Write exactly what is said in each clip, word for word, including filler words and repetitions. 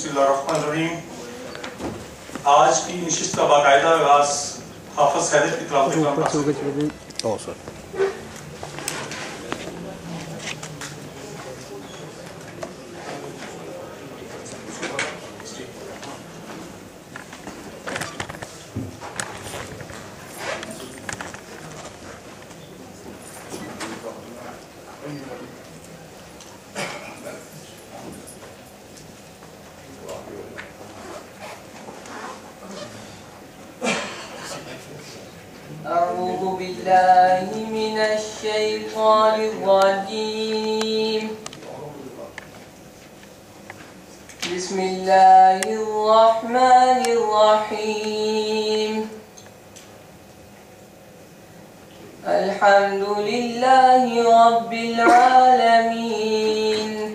بسم اللہ الرحمن الرحیم. آج کی نشست کا باقاعدہ آغاز حافظ حیدر کی تلاوت کلام سے. أعوذ بالله من الشيطان الرجيم. بسم الله الرحمن الرحيم. الحمد لله رب العالمين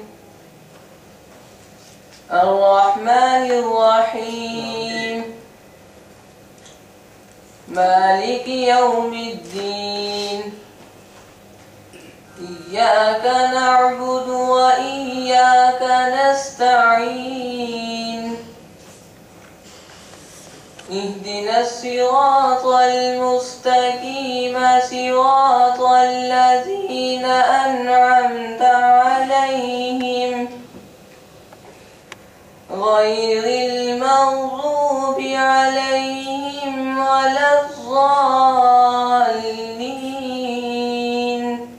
الرحمن الرحيم مالك يوم الدين. إياك نعبد وإياك نستعين. اهدنا الصراط المستقيم صراط الذين أنعمت عليهم غير المغضوب عليهم ولا الضالين.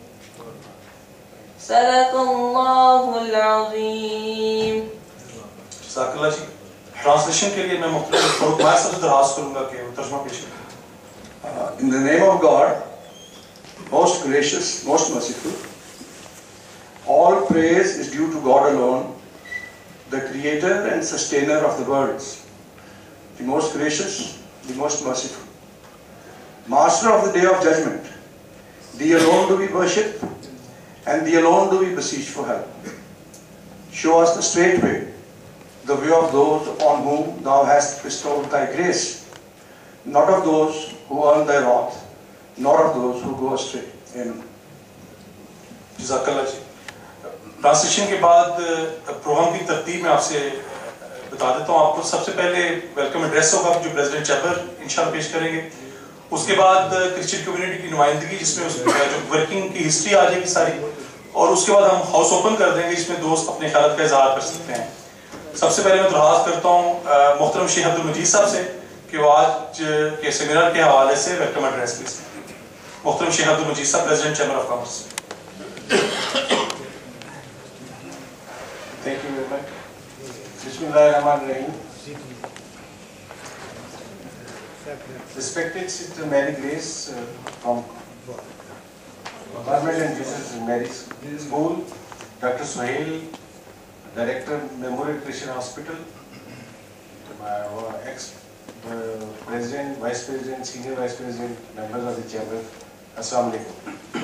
صدق الله العظيم. جزاک اللہ جی. ٹرانسلیشن کے لیے میں مختلف فروغ ماہر صاحب سے درخواست کروں گا کہ وہ ترجمہ پیش کریں. In the name of God, most gracious, most merciful, all praise is due to God alone, the creator and sustainer of the worlds, the most gracious, the most merciful, master of the day of judgment. Thee alone do we worship, and thee alone do we beseech for help. Show us the straight way, the way of those on whom thou hast bestowed thy grace, not of those who earn thy wrath, nor of those who go astray. Amen. جزاک اللہ جی. Translation کے بعد programme کی ترتیب میں آپ سے بتا دیتا ہوں. آپ کو سب سے پہلے ویلکم ایڈریس ہوگا جو پریزیڈنٹ چیمبر انشاءاللہ پیش کریں گے. اس کے بعد کرسچین کمیونٹی کی نمائندگی جس میں جو ورکنگ کی ہسٹری آ جائے گی ساری, اور اس کے بعد ہم ہاؤس اوپن کر دیں گے جس میں دوست اپنے خیالات کا اظہار کر سکتے ہیں. سب سے پہلے میں درخواست کرتا ہوں محترم شیخ عبد المجید صاحب سے کہ وہ آج کے سیمینار کے حوالے سے ویلکم ایڈریس پیش کریں. محترم شیخ عبد المجید صاحب, president chamber of commerce. Thank you very much. Bismillahirrahmanirrahim. Respected Sister Mary Grace uh, from Carmel and Jesus Mary School, Doctor Sohail, Director, Memorial Christian Hospital, my ex-President, Vice President, Senior Vice President, members of the Chamber, Assalamu alaikum.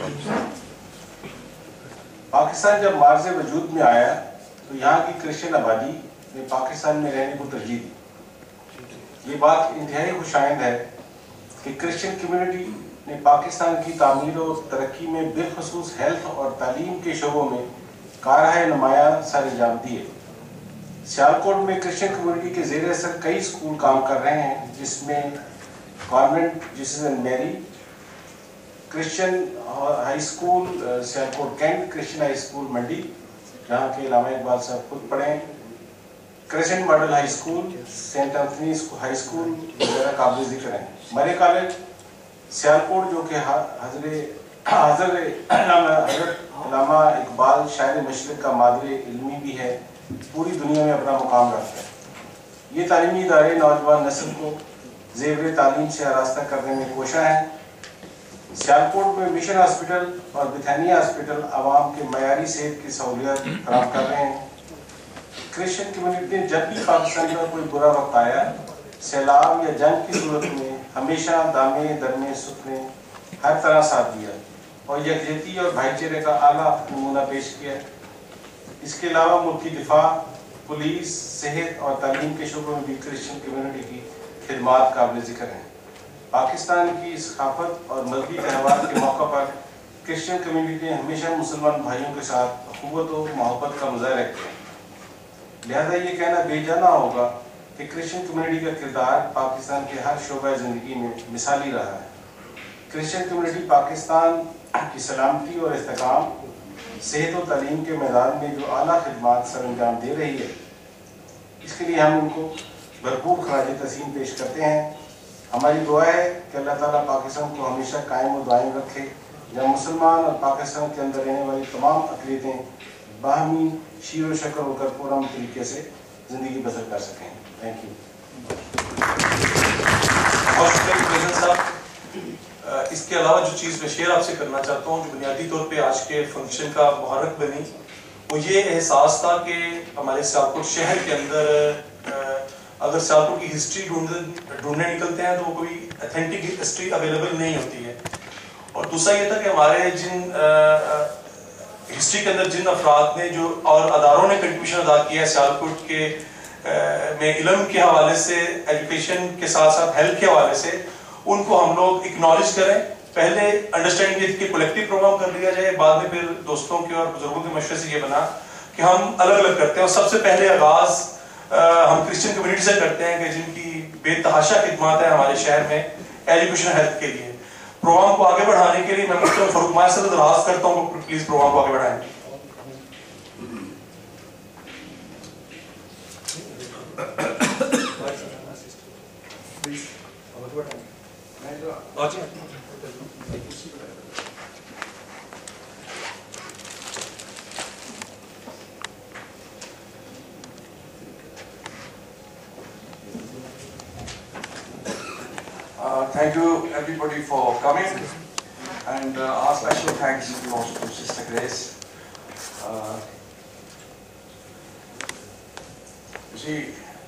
Pakistan جب مارز وجود میں آیا تو یہاں کی Christian آبادی نے پاکستان میں رہنے کو ترجیح دی. یہ بات انتہائی خوش آئند ہے کہ کرسچن کمیونٹی نے پاکستان کی تعمیر و ترقی میں بالخصوص ہیلتھ اور تعلیم کے شعبوں میں کارہائے نمایاں سر انجام دی ہے. سیالکوٹ میں کرسچن کمیونٹی کے زیر اثر کئی اسکول کام کر رہے ہیں, جس میں convent Jesus and Mary, Christian high school Sialkot cantt, Christian high school Mandi جہاں کے علامہ اقبال صاحب خود پڑھیں, Christian model high school, saint Anthony high school وغیرہ قابل ذکر ہیں. مرے کالج سیالکوٹ جو کہ حضرت علامہ اقبال شاعر مشرق کا مادر علمی بھی ہے, پوری دنیا میں اپنا مقام رکھتا ہے. یہ تعلیمی ادارے نوجوان نسل کو زیور تعلیم سے آراستہ کرنے میں کوشاں ہیں. سیالکوٹ میں مشن ہاسپٹل اور بتھانیہ ہاسپٹل عوام کے معیاری صحت کی سہولیات فراہم کر رہے ہیں. کرسچن کمیونٹی نے جب بھی پاکستان کا کوئی برا وقت آیا, سیلاب یا جنگ کی صورت میں ہمیشہ دامے درمے سکھ نے ہر طرح ساتھ دیا اور یکجہتی اور بھائی چارے کا اعلیٰ نمونہ پیش کیا. اس کے علاوہ ملکی دفاع, پولیس, صحت اور تعلیم کے شعبوں میں بھی کرسچن کمیونٹی کی خدمات قابل ذکر ہیں. پاکستان کی ثقافت اور مذہبی تہوار کے موقع پر کرسچن کمیونٹی نے ہمیشہ مسلمان بھائیوں کے ساتھ اخوت و محبت کا مظاہرہ کیا. लिहाजा ये कहना बेजाना होगा कि क्रिश्चियन कम्युनिटी का किरदार पाकिस्तान के हर शोबा ज़िंदगी में मिसाली रहा है। क्रिश्चियन कम्युनिटी पाकिस्तान की सलामती और इस्तेकाम, सेहत और तालीम के मैदान में जो आला खिदमात सर अंजाम दे रही है, इसके लिए हम उनको भरपूर खराज तस्लीम पेश करते हैं। हमारी दुआ है कि अल्लाह ताला पाकिस्तान को हमेशा कायम और दायम रखे, जब मुसलमान और पाकिस्तान के अंदर रहने वाली तमाम अक़लीदें बाहमी शीर व शक्र होकर पुरअमन तरीके से ज़िंदगी बसर कर सकें। Thank you. इसके अलावा जो चीज़ मैं शेयर आपसे करना चाहता हूँ, जो बुनियादी तौर पे आज के फंक्शन का मुहर्रक बनी, वो ये एहसास था कि हमारे सियालकोट शहर के अंदर अगर सियालकोट की हिस्ट्री ढूंढने ढूंढने निकलते हैं तो वो कोई अथेंटिक हिस्ट्री अवेलेबल नहीं होती है। और दूसरा ये था कि हमारे जिन हिस्ट्री के अंदर जिन अफराद ने जो और अदारों ने कंट्रीब्यूशन अदा किया है सियालकोट के आ, में इल्म के हवाले से, एजुकेशन के साथ साथ हेल्थ के हवाले से, उनको हम लोग एक्नॉलेज करें। पहले अंडरस्टैंडिंग ये कि कलेक्टिव प्रोग्राम कर लिया जाए, बाद में फिर दोस्तों के और बुजुर्गों के मशवरे से ये बना कि हम अलग अलग करते हैं। और सबसे पहले आगाज हम क्रिश्चियन कम्युनिटी से करते हैं कि जिनकी बेतहाशा खिदमत है हमारे शहर में एजुकेशन हेल्थ के लिए। प्रोग्राम को आगे बढ़ाने के लिए मैं मुख्तलिफ फरूक माया से दरखास्त करता हूँ कि प्लीज प्रोग्राम को आगे बढ़ाएं। Uh, thank you everybody for coming, and uh, our special thanks goes to Sister Grace. Uh, you see,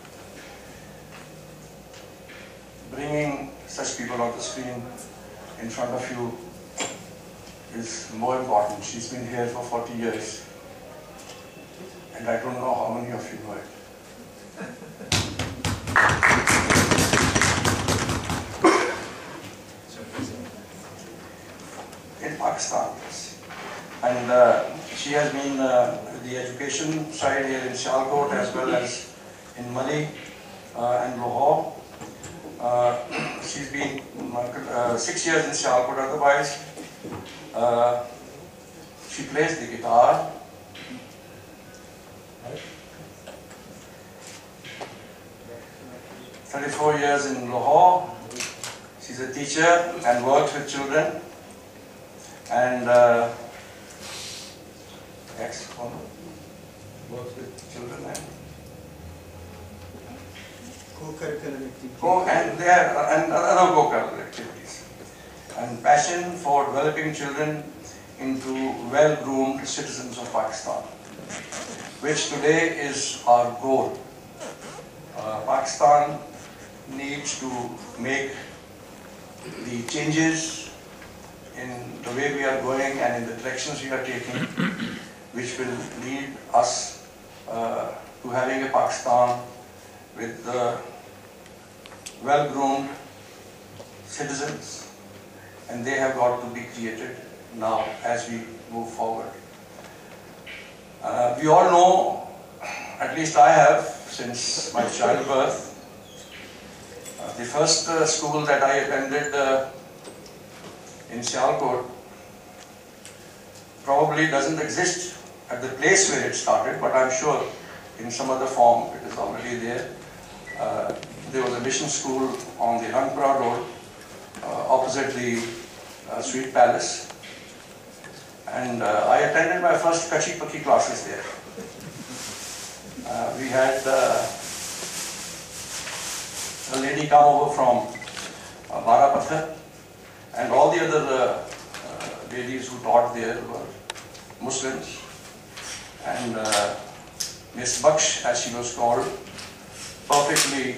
bringing such people on the screen in front of you is more important. She's been here for forty years, and I don't know how many of you know it. In Pakistan, yes. And uh, she has been uh, the education side here in Sialkot as well as in Mali uh, and Lahore. Uh, she's been uh, six years in Sialkot. Otherwise, uh, she plays the guitar. thirty-four years in Lahore. She's a teacher and works with children. And uh, ex works with children and co-curricular activities. Co and there and other co-curricular activities. And passion for developing children into well-groomed citizens of Pakistan, which today is our goal. Uh, Pakistan needs to make the changes in the way we are going and in the directions we are taking, which will lead us uh, to having a Pakistan with uh, well-groomed citizens, and they have got to be created now as we move forward. Uh, we all know, at least I have, since my childbirth, uh, the first uh, school that I attended uh, in Sialkot probably doesn't exist at the place where it started, but I'm sure in some other form it is already there. Uh, there was a mission school on the Rangpura Road uh, opposite the uh, Sweet Palace, and uh, I attended my first Kachi Pakki classes there. Uh, we had uh, a lady come over from uh, Barapathar, and all the other uh, uh, ladies who taught there were Muslims. And uh, Miss Baksh, as she was called, perfectly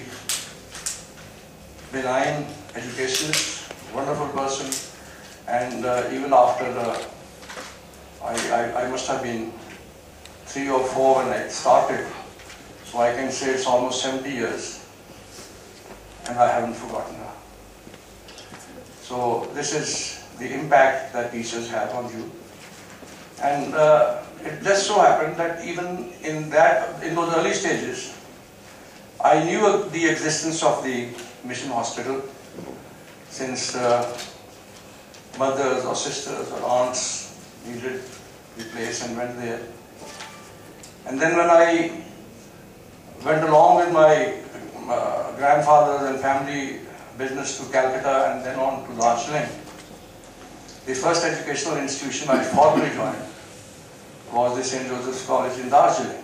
benign educationist, wonderful person. And uh, even after, uh, I, I, I must have been three or four when I started, so I can say it's almost seventy years, and I haven't forgotten her. So this is the impact that teachers have on you. And uh, it just so happened that even in that, in those early stages, I knew the existence of the mission hospital, since uh, mothers or sisters or aunts needed the place and went there. And then when I went along with my uh, grandfathers and family business to Calcutta and then on to Darjeeling, the first educational institution I formally joined was the Saint Joseph's College in Darjeeling.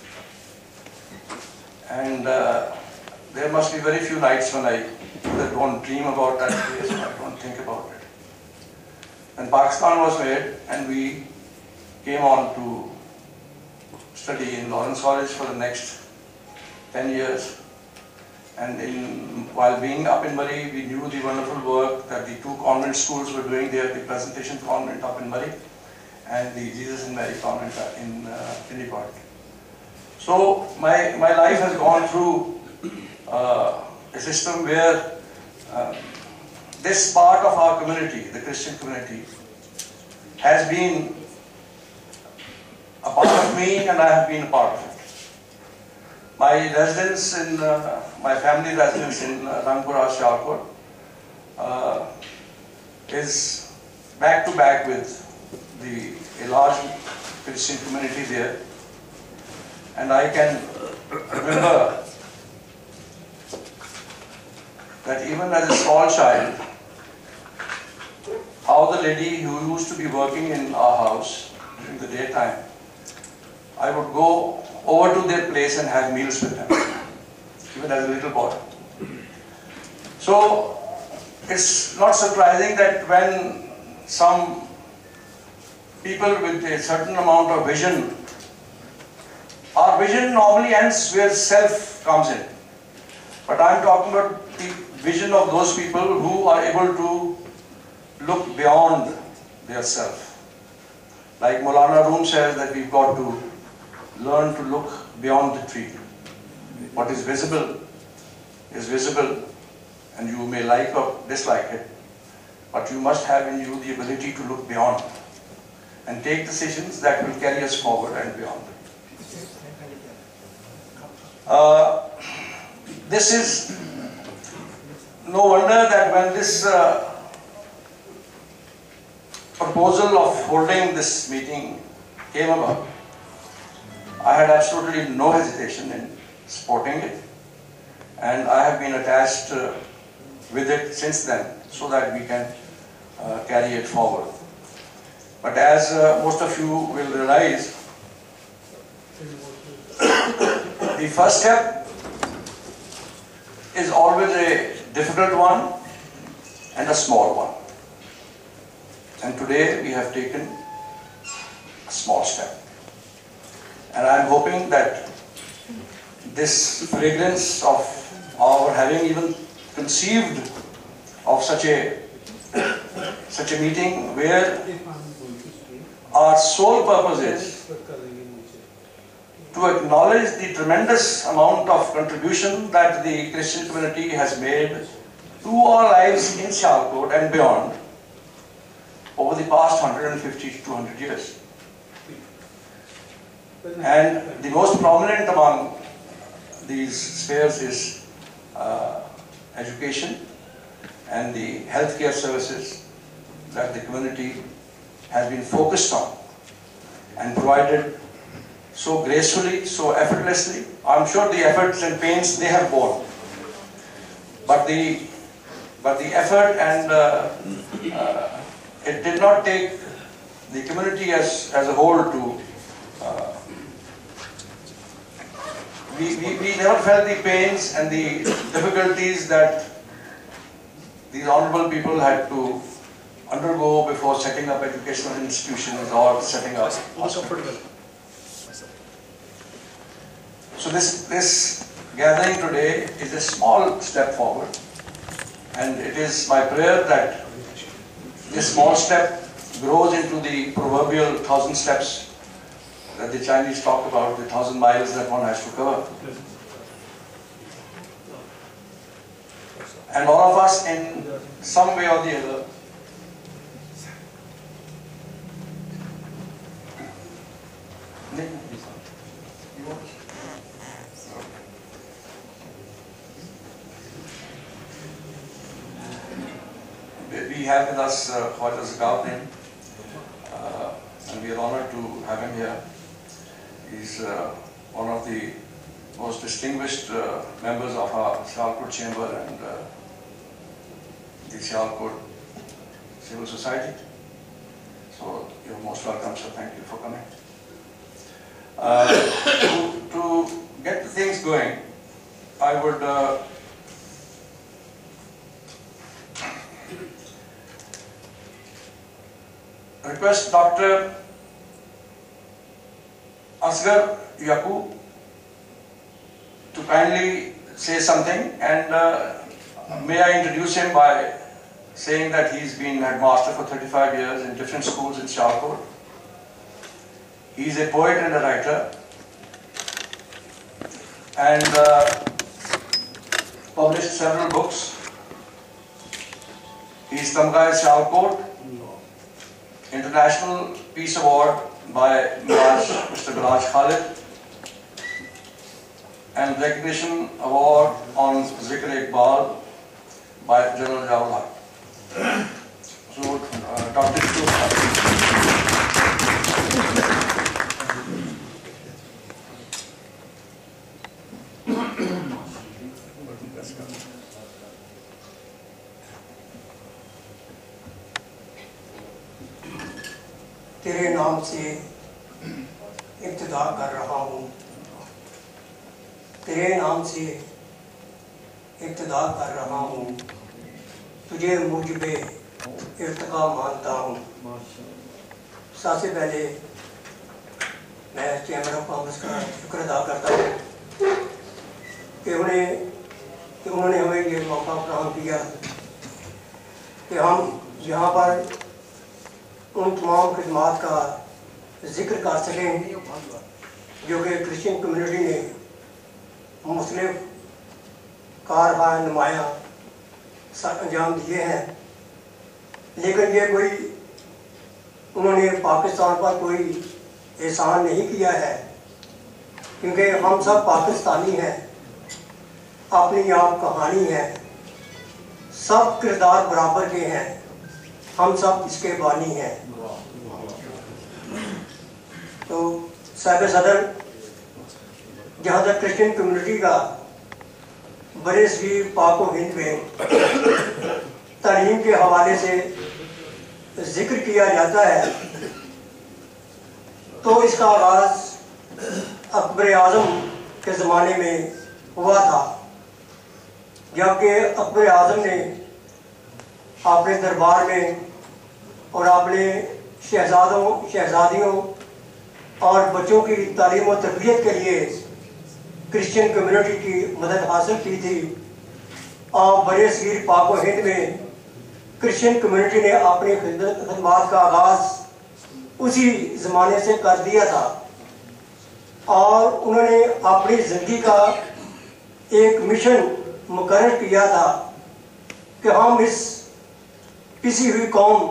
And uh, there must be very few nights when I don't dream about that place, I don't think about it. And Pakistan was made, and we came on to study in Lawrence College for the next ten years. And in, while being up in Murray, we knew the wonderful work that the two convent schools were doing there, the Presentation Convent up in Murray and the Jesus and Mary Convent in uh, Endicott. So my, my life has gone through uh, a system where uh, this part of our community, the Christian community, has been a part of me, and I have been a part of it. My residence in, uh, my family residence in uh, Rangpura, Sialkot, uh, is back to back with the a large Christian community there. And I can remember that even as a small child, how the lady who used to be working in our house during the daytime, I would go over to their place and have meals with them, even as a little boy. So it's not surprising that when some people with a certain amount of vision, our vision normally ends where self comes in. But I'm talking about the vision of those people who are able to look beyond their self. Like Maulana Room says that we've got to learn to look beyond the tree. What is visible is visible, and you may like or dislike it, but you must have in you the ability to look beyond and take decisions that will carry us forward and beyond. Uh, this is no wonder that when this uh, proposal of holding this meeting came about, I had absolutely no hesitation in supporting it, and I have been attached uh, with it since then so that we can uh, carry it forward. But as uh, most of you will realize, the first step is always a difficult one and a small one. And today we have taken a small step. And I am hoping that this fragrance of our having even conceived of such a such a meeting where our sole purpose is to acknowledge the tremendous amount of contribution that the Christian community has made to our lives in Sialkot and beyond over the past one hundred fifty to two hundred years. And the most prominent among these spheres is uh, education and the healthcare services that the community has been focused on and provided so gracefully, so effortlessly. I'm sure the efforts and pains they have borne, but the but the effort and uh, uh, it did not take the community as as a whole to. Uh, we, we we never felt the pains and the difficulties that these honorable people had to undergo before setting up educational institutions or setting up hospitals. So this, this gathering today is a small step forward, and it is my prayer that this small step grows into the proverbial thousand steps that the Chinese talk about, the thousand miles that one has to cover. And all of us in some way or the other we have with us uh, Khwaja Zakaruddin, uh, and we are honored to have him here. He's uh, one of the most distinguished uh, members of our Sialkot Chamber and uh, the Sialkot Civil Society. So you're most welcome, sir. Thank you for coming. Uh, to, to get the things going, I would uh, request Doctor Asghar Yaqub to kindly say something, and uh, may I introduce him by saying that he's been headmaster for thirty-five years in different schools in Sialkot. He's a poet and a writer, and uh, published several books. He's Tamga Sialkot, International Peace Award by Miraj, Mister Miraj Khalid, and Recognition Award on Zikr-e-Iqbal by General Jawahar. So, uh, Doctor तेरे नाम से इब्तिदा कर रहा हूँ, तेरे नाम से इब्तिदा कर रहा हूँ, तुझे मुझबे इर्तिका मानता हूँ। सबसे पहले मैं चैम्बर ऑफ कॉमर्स का शुक्र अदा करता हूँ कि उन्हें कि उन्होंने हमें ये मौका फराहम किया कि हम यहाँ पर उन तमाम खिदमात का जिक्र कर सकें जो कि क्रिश्चियन कम्युनिटी ने मुख्तलिफ कारवा नुमाया अंजाम दिए हैं, लेकिन ये कोई उन्होंने पाकिस्तान पर कोई एहसान नहीं किया है, क्योंकि हम सब पाकिस्तानी हैं, अपनी आप कहानी है, सब किरदार बराबर के हैं, हम सब इसके बानी हैं। तो साहिब सदर, जहाँ तक क्रिश्चियन कम्युनिटी का बड़े सगीर पाक व हिंद में तालीम के हवाले से जिक्र किया जाता है, तो इसका आगाज़ अकबर आज़म के ज़माने में हुआ था, जबकि अकबर आज़म ने अपने दरबार में और अपने शहजादों शहजादियों और बच्चों की तालीम और तरबियत के लिए क्रिश्चियन कम्युनिटी की मदद हासिल की थी, और बड़े सगीर पाक व हिंद में क्रिश्चियन कम्युनिटी ने अपनी खिदमत का आगाज़ उसी ज़माने से कर दिया था, और उन्होंने अपनी ज़िंदगी का एक मिशन मुकर्रर किया था कि हम इस पिसी हुई कौम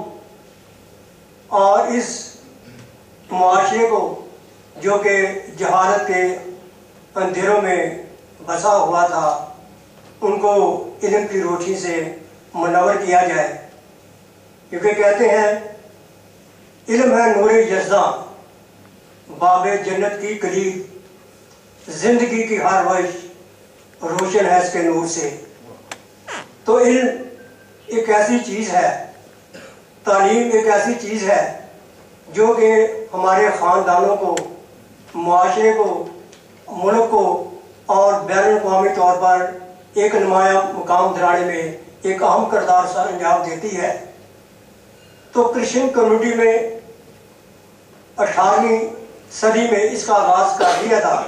और इस मुआशरे को जो कि जहालत के अंधेरों में बसा हुआ था, उनको इल्म की रोशनी से मुनव्वर किया जाए, क्योंकि कहते हैं इल्म है नूरे यज़्दा, बाबे जन्नत की कलीद, जिंदगी की हर वश रोशन है इसके नूर से। तो इल्म एक ऐसी चीज़ है, तालीम एक ऐसी चीज़ है जो कि हमारे ख़ानदानों को, मुआशरे को, मुल्क को और बैनुल-अक़वामी तौर पर एक नुमाया मुकाम दिलाने में एक अहम किरदार सर अंजाम देती है। तो क्रिश्चियन कम्युनिटी में अठारहवीं सदी में इसका आगाज़ कर दिया था,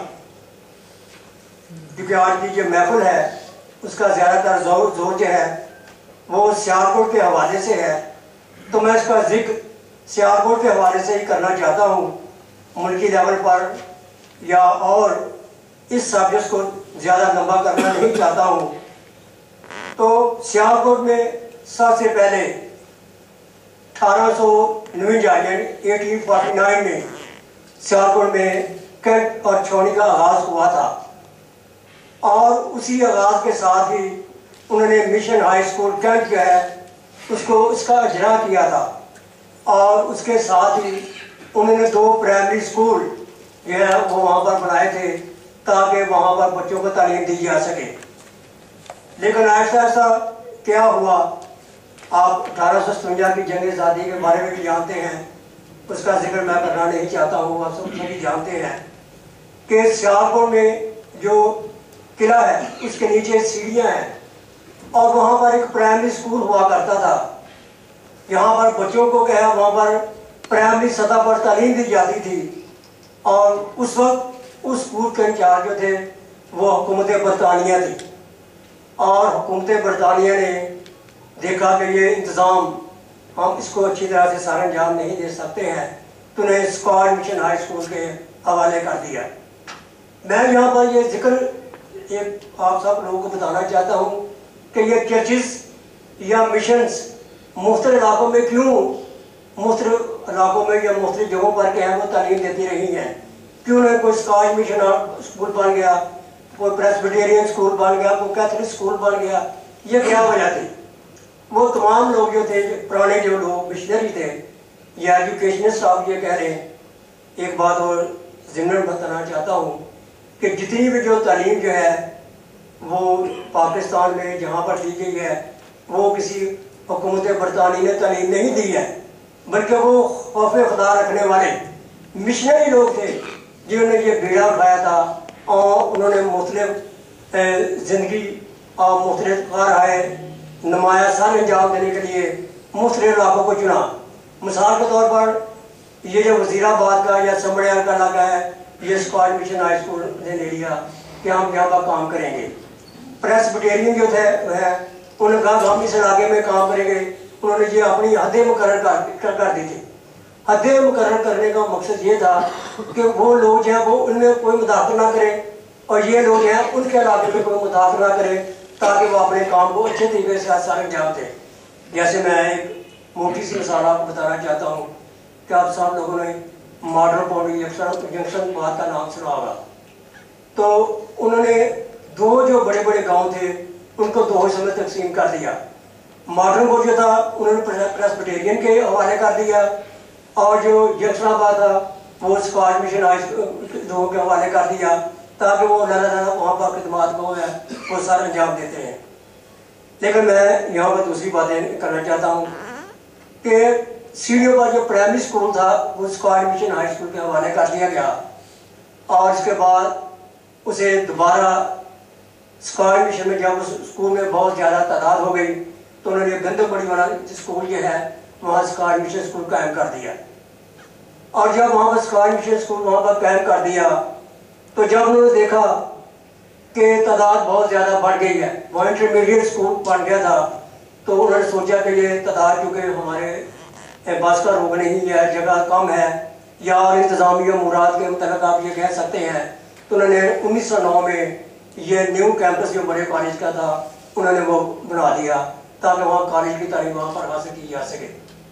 क्योंकि आज की जो महफिल है उसका ज़्यादातर जोर जोर जो है वो सियालकोट के हवाले से है, तो मैं इसका जिक्र सियालकोट के हवाले से ही करना चाहता हूँ, मुल्की लेवल पर या और इस सब्जेक्ट को ज़्यादा लंबा करना नहीं चाहता हूँ। तो सियालकोट में सबसे पहले अठारह सौ नवंजा यानी एटीन फोर्टी नाइन में सियालकोट में कैंट और छावनी का आगाज़ हुआ था, और उसी आगाज़ के साथ ही उन्होंने मिशन हाई स्कूल कैंट जो है اس کو اس کا اجرا کیا تھا، اور اس کے ساتھ ہی انہوں نے دو پرائمری اسکول جو ہے وہ وہاں پر بنائے تھے تاکہ وہاں پر بچوں کو تعلیم دی جا سکے۔ لیکن آہستہ آہستہ کیا ہوا، آپ اٹھارہ سو ستوجا کی جنگ آزادی کے بارے میں بھی جانتے ہیں، اس کا ذکر میں کرنا نہیں چاہتا ہوں، آپ سب سبھی جانتے ہیں کہ سیالکوٹ میں جو قلعہ ہے اس کے نیچے سیڑھیاں ہیں، اور وہاں پر ایک پرائمری اسکول ہوا کرتا تھا، یہاں پر بچوں کو کیا وہاں پر پرائمری سطح پر تعلیم دی جاتی تھی، اور اس وقت اس اسکول کے انچارج جو تھے وہ حکومت برطانیہ تھی، اور حکومت برطانیہ نے دیکھا کہ یہ انتظام ہم اس کو اچھی طرح سے سارا انجام نہیں دے سکتے ہیں، تو انہیں اسکاٹ مشن ہائی اسکول کے حوالے کر دیا۔ میں یہاں پر یہ ذکر ایک آپ سب لوگوں کو بتانا چاہتا ہوں کہ یہ چرچز یا مشنز مختلف علاقوں میں کیوں مختلف علاقوں میں یا مختلف جگہوں پر کیا ہے وہ تعلیم دیتی رہی ہیں، کیوں نہ کوئی اسکاٹ مشن اسکول بن گیا، کوئی پریسبیٹیرین اسکول بن گیا، کوئی کیتھولک اسکول بن گیا، یہ کیا وجہ تھی؟ وہ تمام لوگ جو تھے پرانے جو لوگ مشنری تھے یا ایجوکیشنسٹ آپ یہ کہہ رہے ہیں، ایک بات اور ضمن بتانا چاہتا ہوں کہ جتنی بھی جو تعلیم جو ہے وہ پاکستان میں جہاں پر دی گئی ہے وہ کسی حکومت برطانیہ نے تعلیم نہیں دی ہے، بلکہ وہ خوف خدا رکھنے والے مشنری لوگ تھے جنہوں نے یہ بیڑا اٹھایا تھا، اور انہوں نے مختلف زندگی اور مختلف کارہائے نمایاں سر انجام دینے کے لیے مختلف علاقوں کو چنا۔ مثال کے طور پر یہ جو وزیر آباد کا یا سمبڑیال کا علاقہ ہے، یہ اسکاٹ مشن ہائی اسکول نے لے لیا کہ ہم یہاں پر کام کریں گے۔ پریسبیٹیرین جو تھے انہوں نے کہا کہ ہم اس علاقے میں کام کریں گے، انہوں نے یہ اپنی حدیں مقرر کر دی تھی۔ حدیں مقرر کرنے کا مقصد یہ تھا کہ وہ لوگ جو ہیں وہ ان میں کوئی مداخلت نہ کریں، اور یہ لوگ ہیں ان کے علاقے میں کوئی مداخلت نہ کریں، تاکہ وہ اپنے کام کو اچھے طریقے سے سارے انجام دیں۔ جیسے میں ایک موٹی سی مثال آپ کو بتانا چاہتا ہوں کہ آپ سب لوگوں نے ماڈرن پوری جنکشن بات کا نام سنا ہوگا، تو انہوں نے دو جو بڑے بڑے گاؤں تھے ان کو دو حصوں میں تقسیم کر دیا۔ ماڈرن پور جو تھا انہوں نے پریسبیٹیرین کے حوالے کر دیا، اور جو جنکشن آباد تھا وہ اسکاٹ مشن ہائی اسکول کے حوالے کر دیا، تاکہ وہ اللہ تعالیٰ وہاں پر خدمات کو ہے وہ سارا انجام دیتے ہیں۔ لیکن میں یہاں پر دوسری باتیں کرنا چاہتا ہوں کہ سیڑھیوں پر جو پرائمری اسکول تھا وہ اسکاٹ مشن ہائی اسکول کے حوالے کر دیا گیا، اور اس کے بعد اسے دوبارہ اسکاٹ مشن میں جب اس اسکول میں بہت زیادہ تعداد ہو گئی تو انہوں نے گندم بڑی والا اسکول جو ہے وہاں اسکاٹ مشن اسکول قائم کر دیا، اور جب وہاں پر اسکاٹ مشن اسکول وہاں پر قائم کر دیا تو جب انہوں نے دیکھا کہ تعداد بہت زیادہ بڑھ گئی ہے، وہ انٹرمیڈیٹ اسکول بن گیا تھا، تو انہوں نے سوچا کہ یہ تعداد کیونکہ ہمارے بس کا روک نہیں ہے، جگہ کم ہے، یا اور انتظامی امورات کے متعلق آپ یہ کہہ سکتے ہیں، تو انہوں نے انیس سو نو میں یہ نیو کیمپس جو بڑے کالج کا تھا انہوں نے وہ بنا دیا تاکہ وہاں کالج کی تعلیم وہاں پر حاصل کی جا سکے۔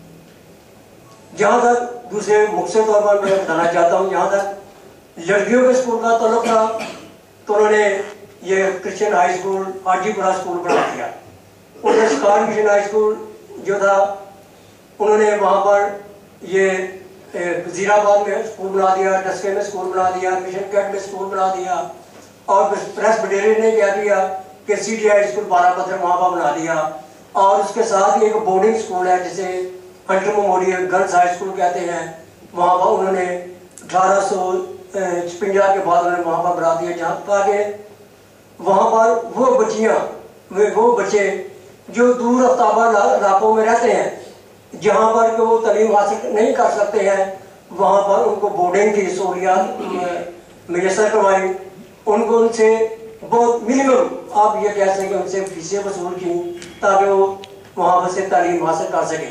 جہاں تک دوسرے مختصر طور پر میں بتانا چاہتا ہوں، جہاں تک لڑکیوں کے اسکول کا تعلق تھا تو انہوں نے یہ کرسچن ہائی اسکول حاجی پورہ اسکول بنا دیا۔ انہوں نے اسکاٹ مشن ہائی اسکول جو تھا انہوں نے وہاں پر یہ وزیر آباد میں اسکول بنا دیا، ڈسکے میں اسکول بنا دیا، مشن کیٹ میں اسکول بنا دیا، اور پریسبیٹیرین نے کیا کیا کہ سی ٹی آئی اسکول بارہ پتھر وہاں پر بنا دیا، اور اس کے ساتھ ایک بورڈنگ اسکول ہے جسے Hunter memorial girls high school کہتے ہیں، وہاں پر انہوں نے اٹھارہ سو چھپنجا کے بعد انہوں نے وہاں پر بنا دیا، جہاں تاکہ وہاں پر وہ بچیاں وہ بچے جو دور افتادہ علاقوں میں رہتے ہیں جہاں پر کہ وہ تعلیم حاصل نہیں کر سکتے ہیں، وہاں پر ان کو بورڈنگ کی سہولیات میسر کروائی، ان کو ان سے بہت منیمم آپ یہ کہہ سکیں کہ ان سے فیسیں وصول کی تاکہ وہ وہاں پر سے تعلیم حاصل کر سکیں۔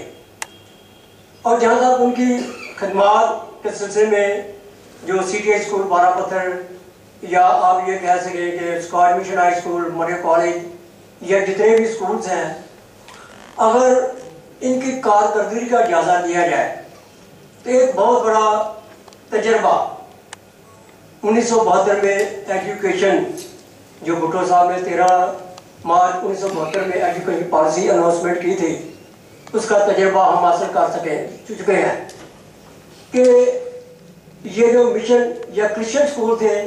اور جہاں تک ان کی خدمات کے سلسلے میں جو سی ٹی آئی اسکول بارہ پتھر یا آپ یہ کہہ سکیں کہ Scot mission high school Murray college یا جتنے بھی اسکولز ہیں، اگر ان کی کارکردگی کا جائزہ لیا جائے تو ایک بہت بڑا تجربہ انیس سو بہتر میں ایجوکیشن جو بھٹو صاحب نے تیرہ مارچ انیس سو بہتر میں ایجوکیشن پالیسی اناؤنسمنٹ کی تھی، उसका तजर्बा हम हासिल कर सके चुके हैं कि ये जो मिशन या क्रिश्चियन स्कूल थे,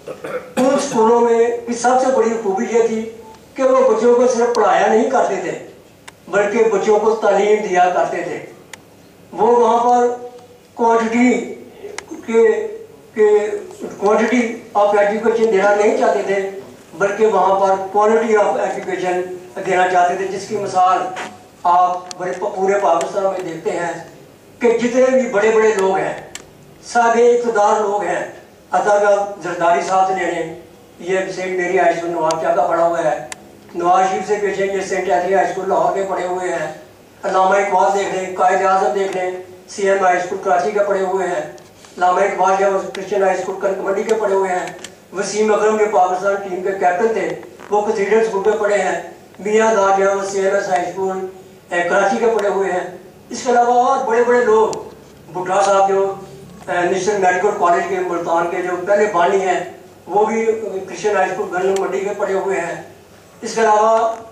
उन स्कूलों में की सबसे बड़ी खूबी ये थी कि वो बच्चों को सिर्फ पढ़ाया नहीं करते थे, बल्कि बच्चों को तालीम दिया करते थे। वो वहाँ पर क्वांटिटी के के क्वांटिटी ऑफ एजुकेशन देना नहीं चाहते थे, बल्कि वहाँ पर क्वालिटी ऑफ एजुकेशन देना चाहते थे, जिसकी मिसाल आप बड़े पूरे पाकिस्तान में देखते हैं कि जितने भी बड़े बड़े लोग हैं, सारे इक़्तिदार लोग हैं, अतः जरदारी साहब से लेने, ये सेंट मेरी हाई स्कूल नवाब शाह का पढ़ा हुआ है, नवाज शरीफ से पेश ये saint Anthony high school Lahore के पढ़े हुए हैं, अल्लामा इकबाल देख लें, कायद आज़म देख लें, C M high school Karachi के पढ़े हुए हैं, अल्लामा इकबाल जो क्रिश्चियन हाई स्कूल कनकमंडी के पढ़े हुए हैं, वसीम अकरम जो पाकिस्तान टीम के कैप्टन थे वो कैथीड्रल स्कूल पे पढ़े हैं, मियाँ दार जो C M S high school Karachi के पढ़े हुए हैं। इसके अलावा और बड़े बड़े लोग, भुट्टा साहब जो नेशनल मेडिकल कॉलेज के मुल्तान के जो पहले बानी हैं, वो भी Christian high school Gawal Mandi के पढ़े हुए हैं। इसके अलावा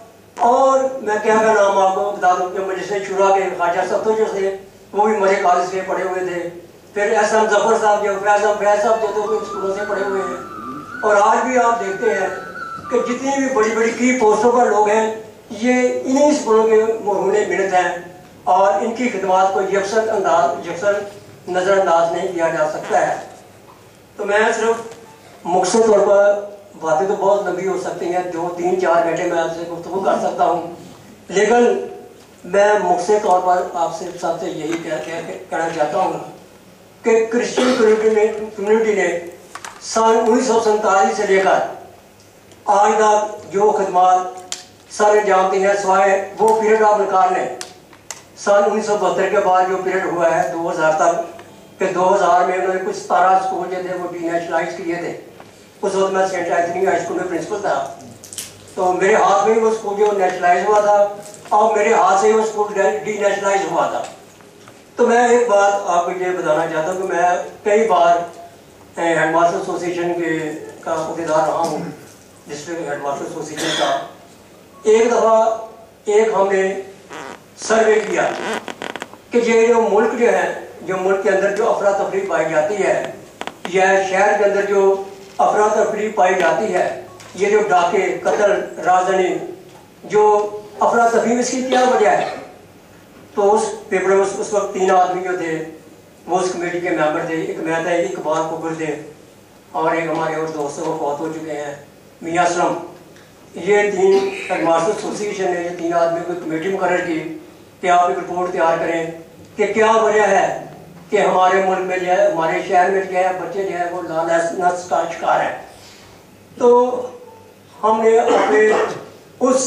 और मैं क्या का नाम आपको बता दूँ कि मजलिस शुरा के ख्वाजा सत्तो जो थे वो भी मरे कॉलेज से पढ़े हुए थे। फिर एस एम जफर साहब जो फैज फैज साहब जो थे वो स्कूलों से पढ़े हुए हैं। और आज भी आप देखते हैं कि जितनी भी बड़ी बड़ी की पोस्टों पर लोग हैं, ये इन्हीं स्कूलों के मरहूने मिनत हैं, और इनकी खिदमात को यकसर अंदाज यकसर नज़रअंदाज नहीं किया जा सकता है। तो मैं सिर्फ मुख्तसर तौर पर, बातें तो बहुत लंबी हो सकती हैं, दो तीन चार घंटे मैं आपसे गुफ्तगू कर सकता हूँ, लेकिन मैं मुख्तसर तौर पर आपसे सबसे यही कह, कह, कहना चाहता हूँ कि क्रिश्चियन कम्युनिटी ने कम्युनिटी ने सन उन्नीस सौ सैंतालीस से लेकर आज तक जो खदमात सारे जानते हैं, सिवाय वो पीरियड ऑफ निकाल ने सन उन्नीस सौ बहत्तर के बाद जो पीरियड हुआ है दो हज़ार तक, कि दो हज़ार में उन्होंने कुछ सतारह स्कूल जो थे वो डीनेशनलाइज किए थे। उस वक्त मैं सेंट एंथनी हाई स्कूल में प्रिंसिपल था, तो मेरे हाथ में वो स्कूल जो नेशनलाइज हुआ था और मेरे हाथ से वो स्कूल डीनेशनलाइज हुआ था। तो मैं एक बात आपको ये बताना चाहता हूँ कि मैं कई बार हेड मास्टर एसोसिएशन के का अहदेदार रहा हूँ, डिस्ट्रिक्ट हेड मास्टर एसोसिएशन का। एक दफ़ा एक हमने सर्वे किया कि ये जो मुल्क जो है, जो मुल्क के अंदर जो अफरा तफरी पाई जाती है, या शहर के अंदर जो अफरा तफरी पाई जाती है, ये जो डाके, कत्ल, राजधानी, जो अफरा तफरी, इसकी क्या वजह है? तो उस पेपर में उस, उस वक्त तीन आदमी जो थे वो उस कमेटी के मेंबर थे। एक मैं था, एक इकबाल कुबर थे, और एक हमारे और दोस्तों को फौत हो चुके हैं, मियाँ असलम। ये तीन हेडमास्टर एसोसिएशन ने ये तीन आदमी को कमेटी मुकर्रर की कि आप एक रिपोर्ट तैयार करें कि क्या वजह है कि हमारे मुल्क में जो है, हमारे शहर में जो है, बच्चे जो है वो लालच का शिकार है। तो हमने अपने उस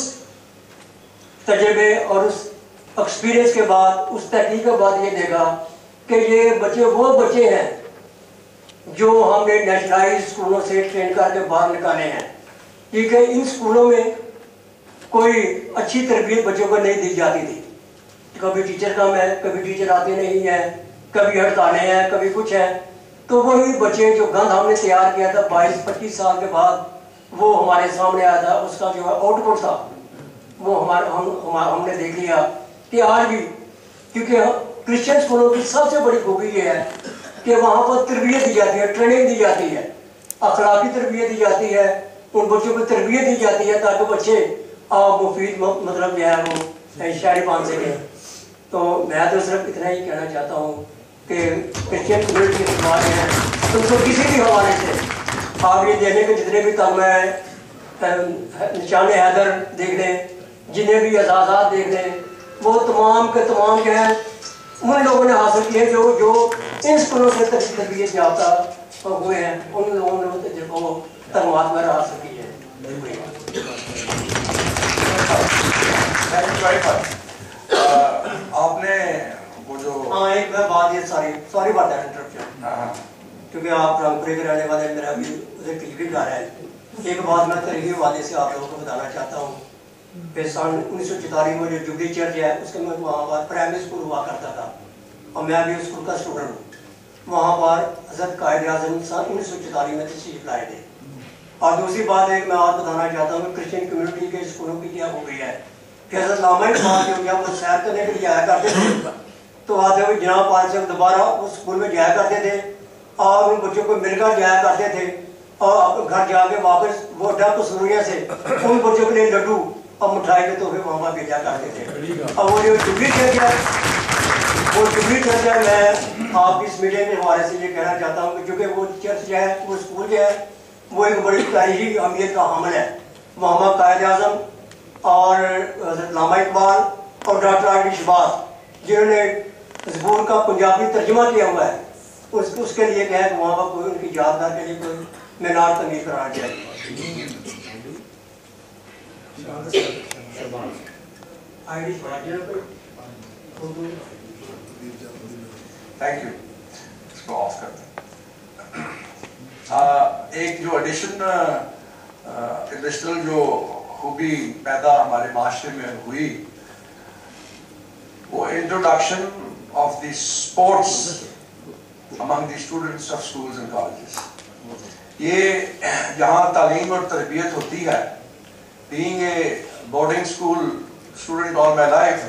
तजर्बे और उस एक्सपीरियंस के बाद, उस तहकीक के बाद ये देखा कि ये बच्चे वो बच्चे हैं जो हमने नेशनलाइज स्कूलों से ट्रेन करके बाहर निकाले हैं, क्योंकि इन स्कूलों में कोई अच्छी तरबियत बच्चों को नहीं दी जाती थी। कभी टीचर कम है, कभी टीचर आते नहीं है, कभी हड़तालें हैं, कभी कुछ है। तो वही बच्चे जो गंद हमने तैयार किया था बाईस पच्चीस साल के बाद, वो हमारे सामने आया था, उसका जो आउटपुट था वो हमारे हम, हम हमने देख लिया कि आज भी, क्योंकि क्रिश्चियन स्कूलों की सबसे बड़ी खूबी ये है कि वहाँ पर तरबियत दी जाती है, ट्रेनिंग दी जाती है, अखलाकी तरबियत दी जाती है, उन बच्चों को तरबियत दी जाती है ताकि बच्चे मुफीद मतलब जो है वो शायरी बांध सकें। तो मैं तो सिर्फ इतना ही कहना चाहता हूँ कि क्रिश्चियन कम्युनिटी के बारे हैं, तो उसको किसी भी हवाले से आप ये देखने के जितने भी तगमे हैं, निशान हैदर देख लें, जिन्हें भी एजाज़ात देख लें, वो तमाम के तमाम जो हैं उन लोगों ने हासिल किए जो जो इन स्कूलों से तरबियत याफ्ता हुए हैं, उन लोगों ने वो तगमात में हासिल की है। आपने वो जो हाँ एक बात, ये सॉरी सॉरी बात है इंटरप्शन, क्योंकि आप रामपुरे के रहने वाले, मेरा भी उधर तकरीब जा रहा है। एक बात मैं तरीके वाले से आप लोगों को बताना चाहता हूँ कि सन उन्नीस सौ चौतालीस में जो जुबली चर्च है उसके में वहाँ पर प्राइमरी स्कूल हुआ करता था, और मैं भी उस स्कूल का स्टूडेंट हूँ। वहाँ पर हज़रत कायद आज़म सन उन्नीस सौ चौतालीस में तशरीफ लाए थे। और दूसरी बात एक मैं और बताना चाहता हूँ कि क्रिश्चियन कम्युनिटी के स्कूलों की क्या हो गई है کہ حضرت علامہ اقبال جو جب وہ سیر کرنے کے لیے جایا کرتے تھے تو آتے ہوئے جناب پال سے دوبارہ اس اسکول میں جایا کرتے تھے اور ان بچوں کو مل کر جایا کرتے تھے اور گھر جا کے واپس وہ ڈب سوریہ سے ان بچوں کے لیے لڈو اور مٹھائی کے تحفے وہاں بھیجا کرتے تھے. اور وہ جو ڈگری چرچا وہ ڈگری چرچا میں آپ اس میڈیا کے حوالے سے یہ کہنا چاہتا ہوں کہ چونکہ وہ چرچ جو ہے وہ اسکول جو ہے وہ ایک بڑی تاریخی اہمیت کا حامل ہے. محمد قائد اعظم اور حضرت علامہ اقبال اور ڈاکٹر علی شباز جنہوں نے زبور کا پنجابی ترجمہ کیا ہوا ہے اس اس کے لیے کیا ہے کہ وہاں پر کوئی ان کی یادگار کے لیے کوئی مینار تعمیر کرانا چاہیے. Thank you. اس کو آف کرتے ہیں. ایک جو ایڈیشن ایڈیشنل جو خوبی پیدا ہمارے معاشرے میں ہوئی وہ introduction of the sports among the students of schools and colleges. یہ جہاں تعلیم اور تربیت ہوتی ہے, being a boarding school student all my life,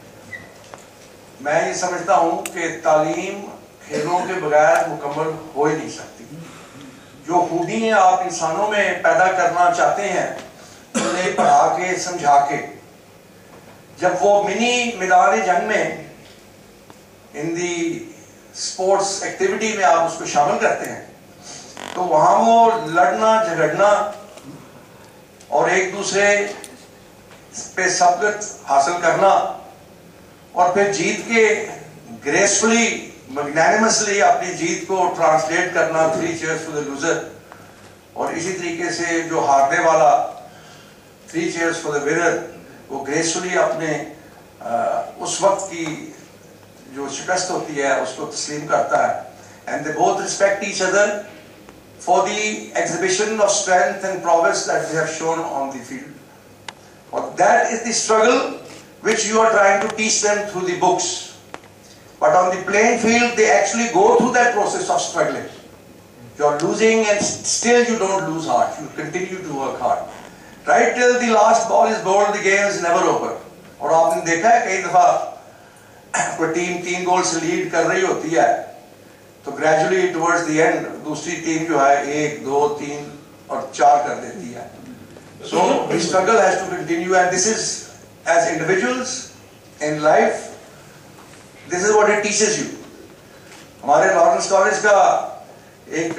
میں یہ سمجھتا ہوں کہ تعلیم کھیلوں کے بغیر مکمل ہو ہی نہیں سکتی. جو خوبیاں آپ انسانوں میں پیدا کرنا چاہتے ہیں انہیں پڑھا کے سمجھا کے جب وہ منی میدان جنگ میں ان دی اسپورٹس ایکٹیویٹی میں آپ اس کو شامل کرتے ہیں تو وہاں وہ لڑنا جھگڑنا اور ایک دوسرے پہ سبقت حاصل کرنا اور پھر جیت کے گریسفلی میگنانیمسلی اپنی جیت کو ٹرانسلیٹ کرنا three cheers for the loser, اور اسی طریقے سے جو ہارنے والا three cheers for the winner وہ گریسفلی اپنے اس وقت کی جو شکست ہوتی ہے اس کو تسلیم کرتا ہے. and they both respect each other for the exhibition of strength and prowess that they have shown on the field. Or that is the struggle which you are trying to teach them through the books. But on the playing field they actually go through that process of struggling. You are losing and still you don't lose heart. You continue to work hard. Right till the last ball is bowled, the game is never over. اور آپ نے دیکھا ہے کئی دفعہ کوئی team تین گول سے لیڈ کر رہی ہوتی ہے تو گریجولی ٹورڈز دی اینڈ دوسری ٹیم جو ہے ایک دو تین اور چار کر دیتی ہے. So the struggle has to continue and this is as individuals in life this is what it teaches you. ہمارے لارنس کالج کا ایک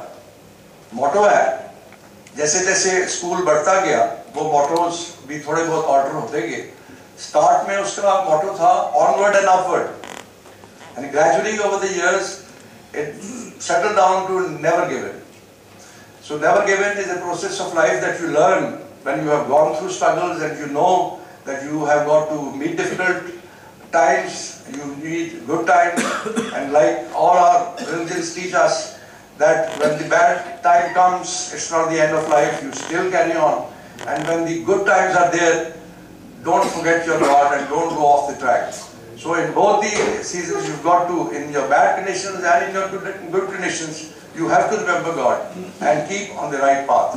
موٹو ہے, جیسے جیسے اسکول بڑھتا گیا وہ موٹوز بھی تھوڑے بہت آرڈر ہوتے گئے. اسٹارٹ میں اس کا موٹو تھا onward and upward, and gradually over the years it settled down to never give in. So never give in is a process of life that you learn when you have gone through struggles and you know that you have got to meet difficult times, you need good times, and like all our religions teach us that when the bad time comes it's not the end of life, you still carry on, and when the good times are there don't forget your God and don't go off the track. So in both the seasons you've got to, in your bad conditions and in your good, good conditions, you have to remember God and keep on the right path.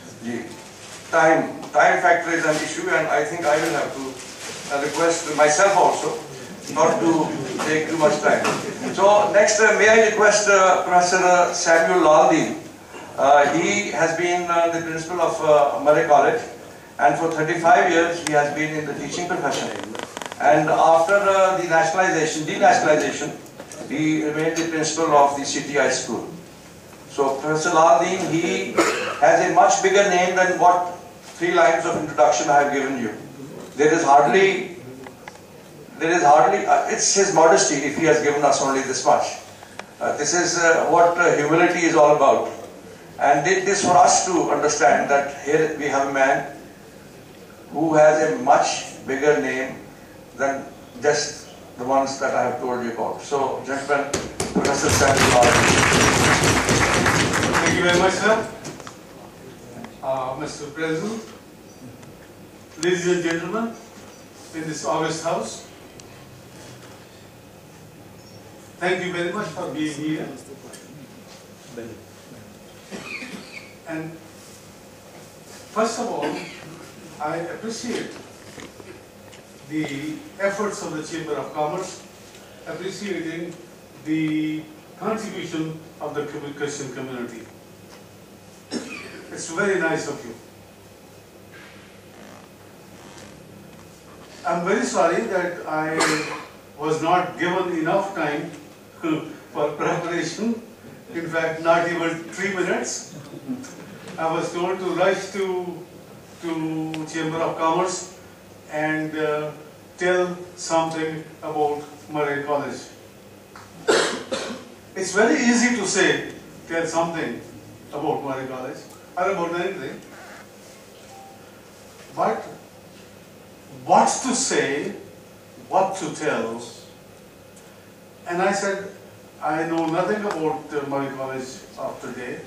Time, time factor is an issue, and I think I will have to uh, request myself also not to take too much time. So next uh, may I request uh, Professor uh, Samuel Laldean. Uh, he has been uh, the principal of uh, Murray College. And for thirty-five years he has been in the teaching profession. And after uh, the nationalization, denationalization, he remained the principal of the C T I school. So Professor Laldean, he has a much bigger name than what three lines of introduction I have given you. There is hardly, there is hardly, uh, it's his modesty if he has given us only this much. Uh, this is uh, what uh, humility is all about. And it is for us to understand that here we have a man who has a much bigger name than just the ones that I have told you about. So, gentlemen, Professor Samuel Laldean. Thank you very much, sir. Uh, Mister President, ladies and gentlemen, in this august house, thank you very much for being here. And first of all, I appreciate the efforts of the Chamber of Commerce, appreciating the contribution of the Christian community. It's very nice of you. I'm very sorry that I was not given enough time for preparation. In fact, not even three minutes. I was told to rush to, to Chamber of Commerce and uh, tell something about Murray College. It's very easy to say, tell something about Murray College or about anything. But what to say, what to tell. And I said, I know nothing about uh, Murray College of today.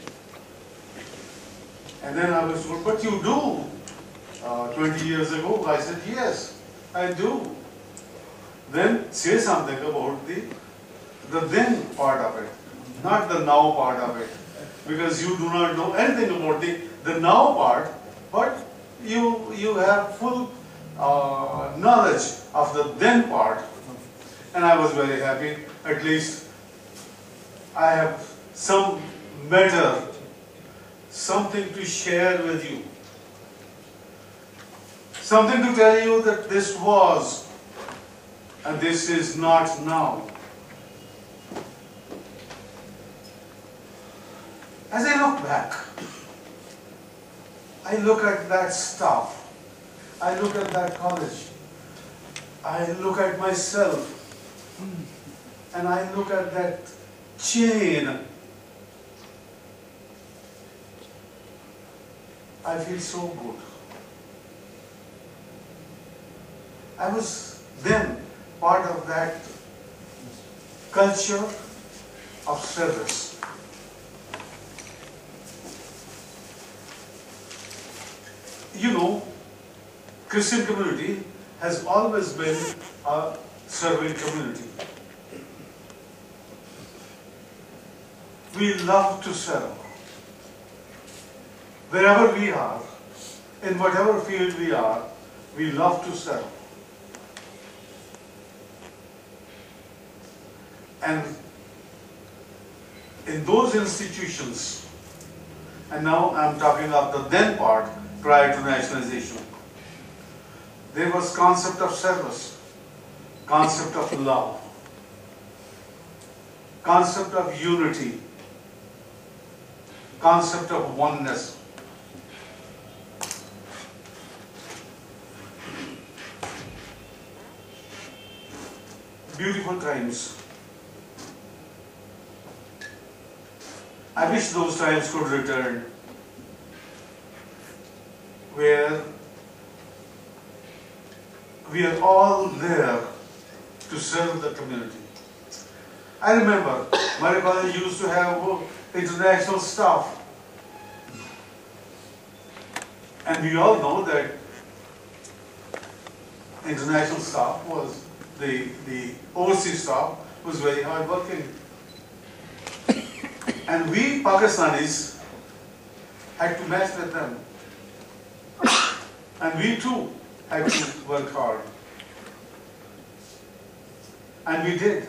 And then I was told, but you do. Uh, twenty years ago, I said, yes, I do. Then say something about the, the then part of it, not the now part of it. Because you do not know anything about the, the now part, but you, you have full uh, knowledge of the then part. And I was very happy, at least I have some matter, something to share with you. Something to tell you that this was and this is not now. As I look back, I look at that stuff, I look at that college, I look at myself, and I look at that chain. I feel so good. I was then part of that culture of service. You know, Christian community has always been a serving community. We love to serve. Wherever we are, in whatever field we are, we love to serve. And in those institutions, and now I'm talking of the then part prior to nationalization, there was concept of service, concept of love, concept of unity, concept of oneness. Beautiful times. I wish those times could return, where we are all there to serve the community. I remember Murray College used to have international staff, and we all know that international staff was the the overseas staff was very hard working. And we Pakistanis had to match with them. And we too had to work hard. And we did.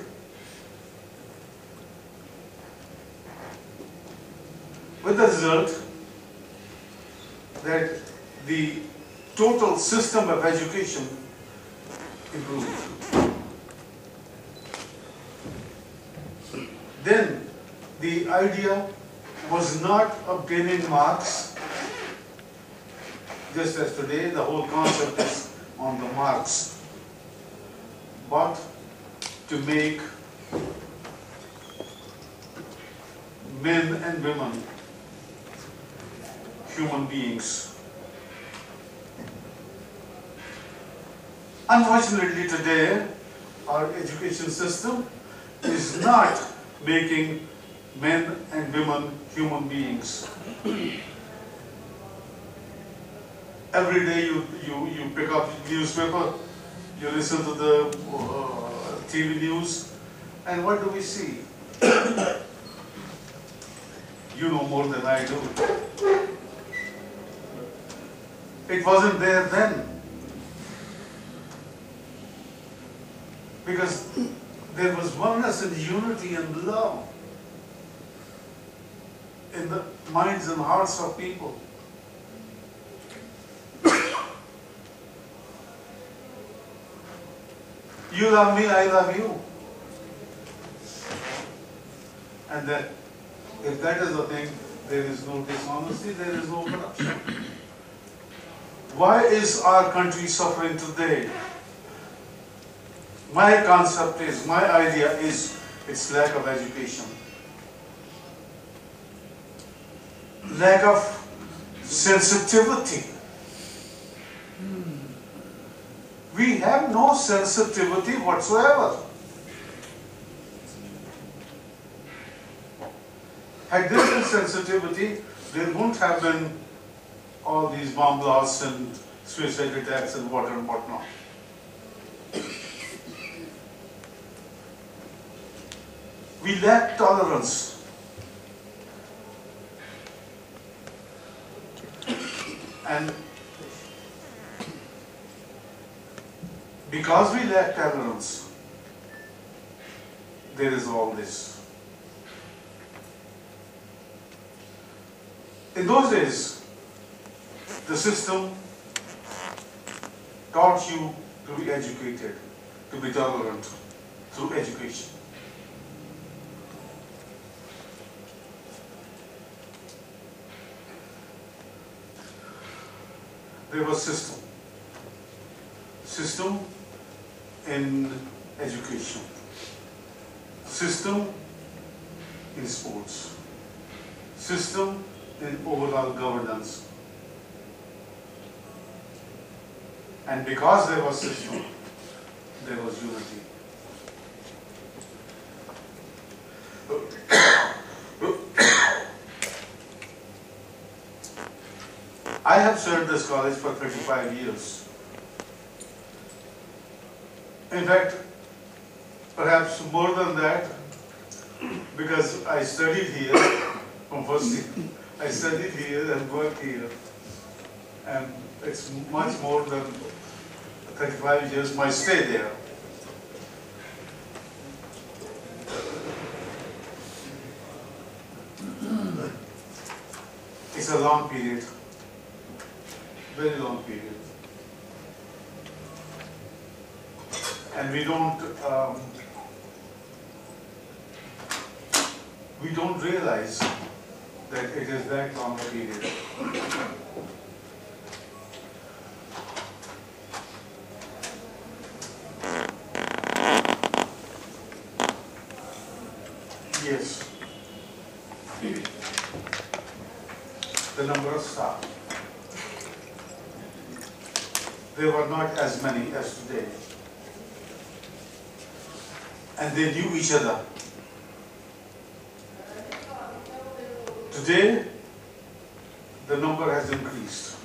With the result that the total system of education improved. Then the idea was not obtaining marks, just as today the whole concept is on the marks, but to make men and women human beings. Unfortunately today, our education system is not making men and women human beings. Every day you, you, you pick up newspaper, you listen to the uh, T V news, and what do we see? You know more than I do. It wasn't there then. Because there was oneness and unity and love in the minds and hearts of people. You love me, I love you. And that, if that is the thing, there is no dishonesty, there is no corruption. Why is our country suffering today? My concept is, my idea is, its lack of education. Lack of sensitivity. We have no sensitivity whatsoever. Had there been sensitivity, there wouldn't have been all these bomb blasts and suicide attacks and what and whatnot. We lack tolerance. And because we lack tolerance, there is all this. In those days, the system taught you to be educated, to be tolerant through education. There was system. System in education. System in sports. System in overall governance. And because there was system, there was unity. I have served this college for thirty-five years. In fact, perhaps more than that, because I studied here from first year. I studied here and worked here. And it's much more than thirty-five years my stay there. It's a long period. Very long period. And we don't um, we don't realize that it is that long a period. Yes. The number of staff. There were not as many as today. And they knew each other. Today, the number has increased.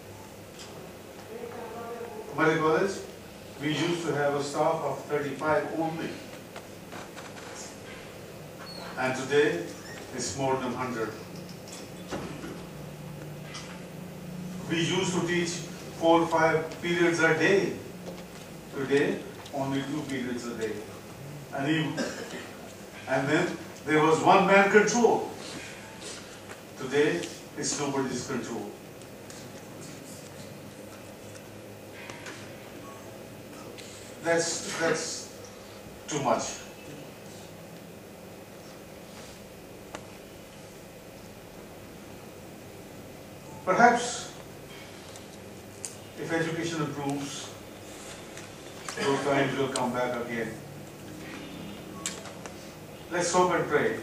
Mary College, we used to have a staff of thirty-five only. And today, it's more than one hundred. We used to teach four or five periods a day. Today, only two periods a day. And, even, and then there was one man control. Today, it's nobody's control. That's, that's too much. Perhaps, if education improves, those times will come back again. Let's hope and pray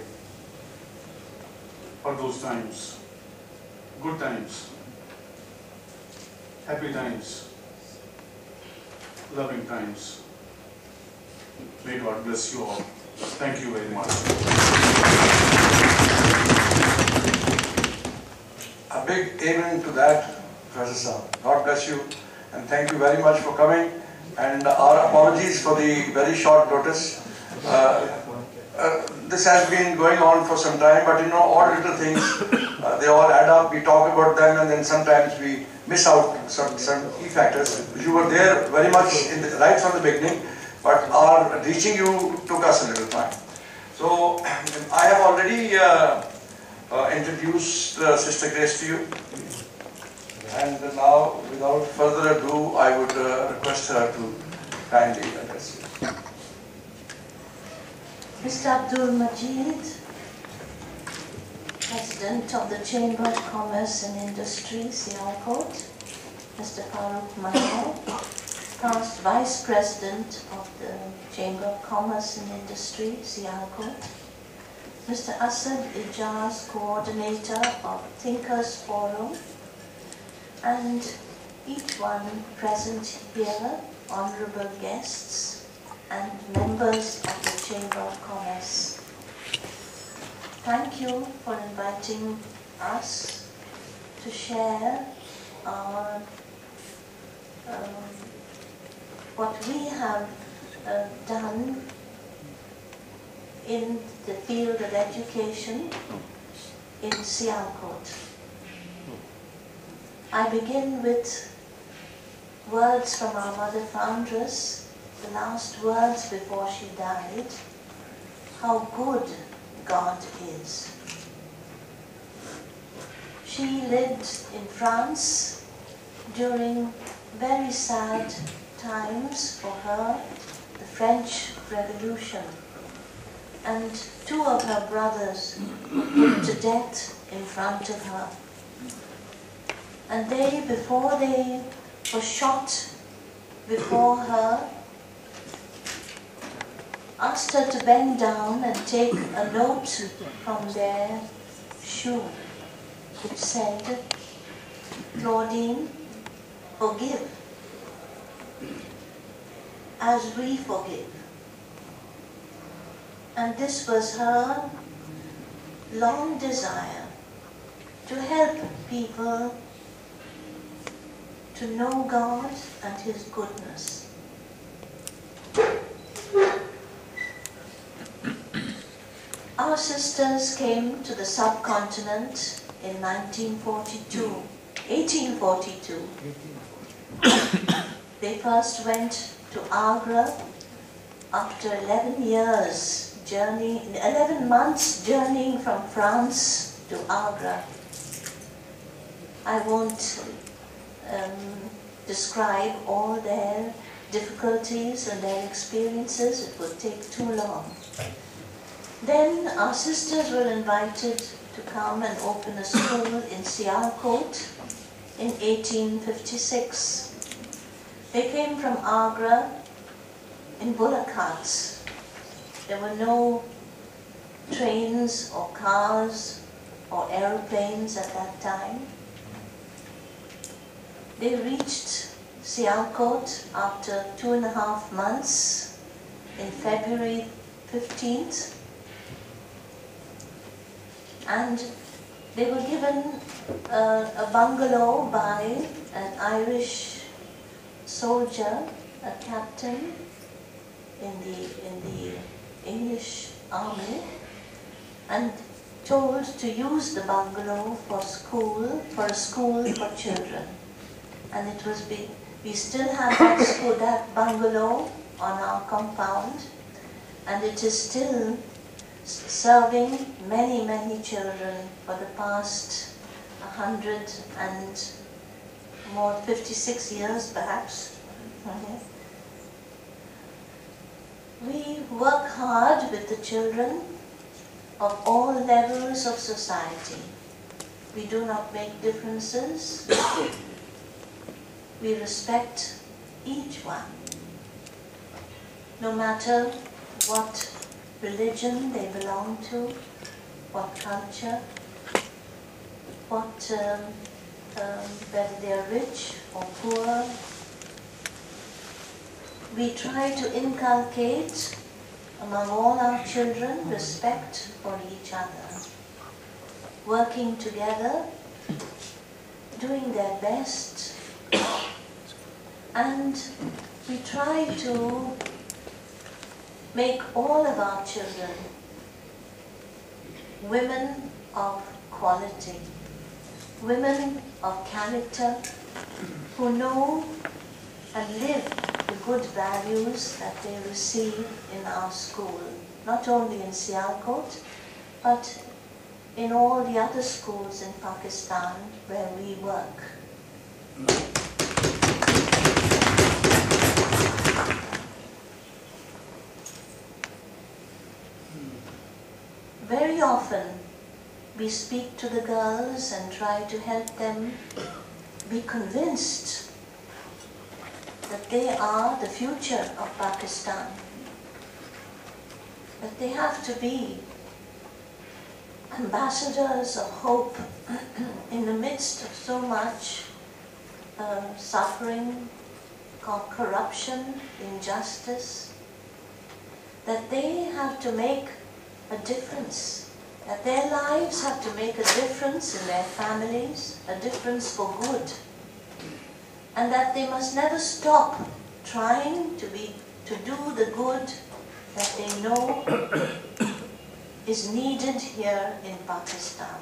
for those times. Good times. Happy times. Loving times. May God bless you all. Thank you very much. A big amen to that, Professor Saab. God bless you, and thank you very much for coming. And our apologies for the very short notice. Uh, uh, this has been going on for some time, but you know, all little things, uh, they all add up. We talk about them, and then sometimes we miss out some, some key factors. You were there very much in the, right from the beginning, but our for reaching you took us a little time. So I have already uh, uh, introduced uh, Sister Grace to you. And now, without further ado, I would uh, request her to kindly address you. Mister Abdul Majid, President of the Chamber of Commerce and Industry, Sialkot, Mister Farooq Manal, past Vice President of the Chamber of Commerce and Industry, Sialkot, Mister Asad Ijaz, Coordinator of Thinkers Forum, and each one present here, honorable guests and members of the Chamber of Commerce. Thank you for inviting us to share our, um, what we have uh, done in the field of education in Sialkot. I begin with words from our mother foundress, the last words before she died, how good God is. She lived in France during very sad times for her, the French Revolution, and two of her brothers were put to death in front of her. And they, before they were shot before her, asked her to bend down and take a note from their shoe, which said, Claudine, forgive as we forgive. And this was her long desire, to help people to know God and His goodness. Our sisters came to the subcontinent in nineteen forty-two, eighteen forty-two. They first went to Agra after eleven years journey, eleven months journeying from France to Agra. I won't um, describe all their difficulties and their experiences, it would take too long. Then our sisters were invited to come and open a school in Sialkot in eighteen fifty-six. They came from Agra in bullock carts. There were no trains or cars or aeroplanes at that time. They reached Sialkot after two and a half months in February fifteenth. And they were given a, a bungalow by an Irish soldier, a captain in the, in the English army, and told to use the bungalow for school, for a school for children. And it was big. We still have that school, that bungalow on our compound, and it is still serving many, many children for the past a hundred and more, fifty-six years perhaps. Mm-hmm. We work hard with the children of all levels of society. We do not make differences. We respect each one, no matter what religion they belong to, what culture, what, um, um, whether they are rich or poor. We try to inculcate among all our children respect for each other, working together, doing their best, and we try to make all of our children women of quality, women of character, who know and live with good values that they receive in our school, not only in Sialkot, but in all the other schools in Pakistan where we work. Very often we speak to the girls and try to help them be convinced that they are the future of Pakistan, that they have to be ambassadors of hope in the midst of so much uh, suffering, corruption, injustice, that they have to make a difference, that their lives have to make a difference in their families, a difference for good, and that they must never stop trying to be, to do the good that they know is needed here in Pakistan.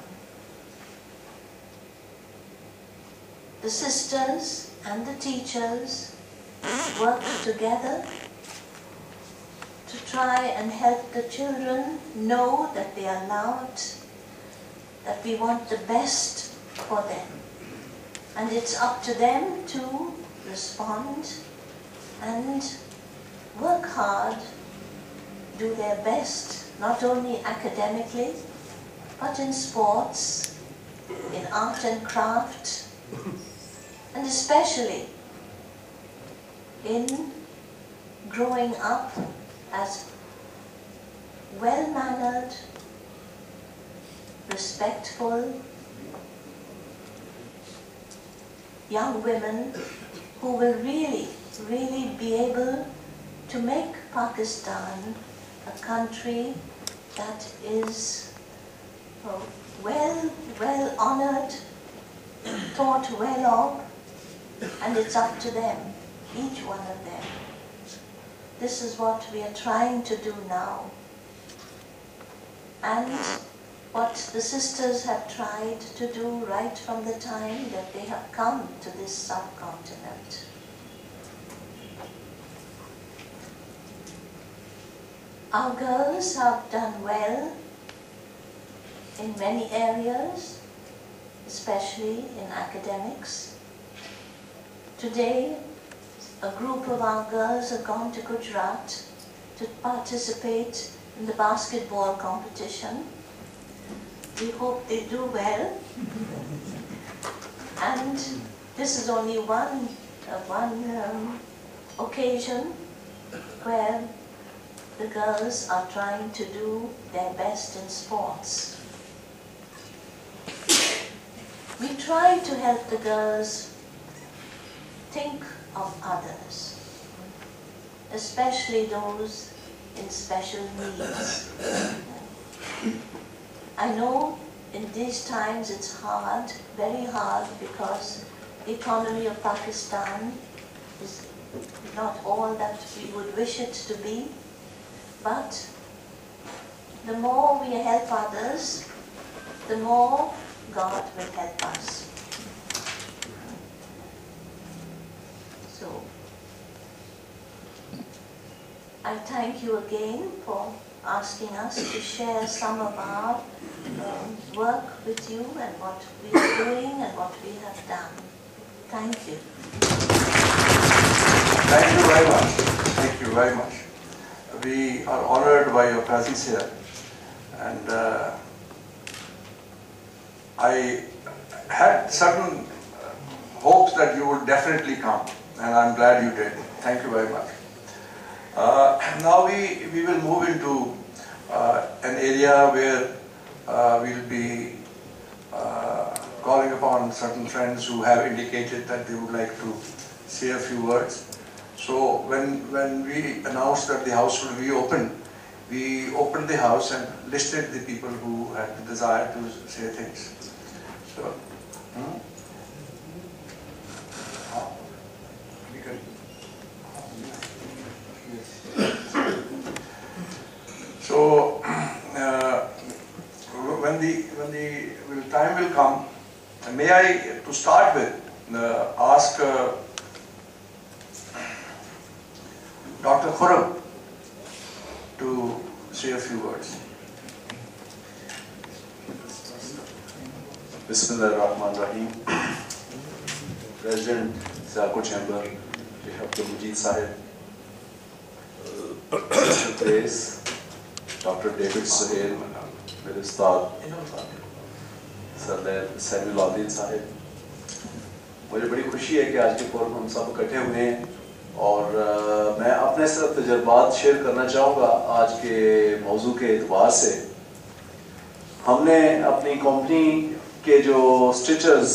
The sisters and the teachers work together to try and help the children know that they are loved, that we want the best for them. And it's up to them to respond and work hard, do their best, not only academically, but in sports, in art and craft, and especially in growing up as well-mannered, respectful young women who will really, really be able to make Pakistan a country that is uh, well, well honored, thought well of, and it's up to them, each one of them. This is what we are trying to do now. And what the sisters have tried to do right from the time that they have come to this subcontinent. Our girls have done well in many areas, especially in academics. Today, a group of our girls have gone to Gujarat to participate in the basketball competition. We hope they do well. And this is only one, uh, one um, occasion where the girls are trying to do their best in sports. We try to help the girls think of others, especially those in special needs. I know in these times it's hard, very hard, because the economy of Pakistan is not all that we would wish it to be, but the more we help others, the more God will help us. So, I thank you again for asking us to share some of our um, work with you and what we are doing and what we have done. Thank you. Thank you very much. Thank you very much. We are honored by your presence here, and uh, I had certain hopes that you would definitely come, and I'm glad you did. Thank you very much. Uh, now we, we will move into uh, an area where uh, we'll be uh, calling upon certain friends who have indicated that they would like to say a few words. So when, when we announced that the house will be open, we opened the house and listed the people who had the desire to say things. So, hmm? So, uh, when the when the when time will come, may I, to start with, uh, ask uh, Doctor Khurram to say a few words. Bismillahirrahmanirrahim. President Sialkot Chamber, Sheikh Abdul Majid Sahib, Sister Grace, Doctor David Suhail, میرے استاد سردار Samuel الدین صاحب. مجھے بڑی خوشی ہے کہ آج کے فورم ہم سب اکٹھے ہوئے ہیں اور میں اپنے صرف تجربات شیئر کرنا چاہوں گا آج کے موضوع کے اعتبار سے. ہم نے اپنی کمپنی کے جو سٹیچرز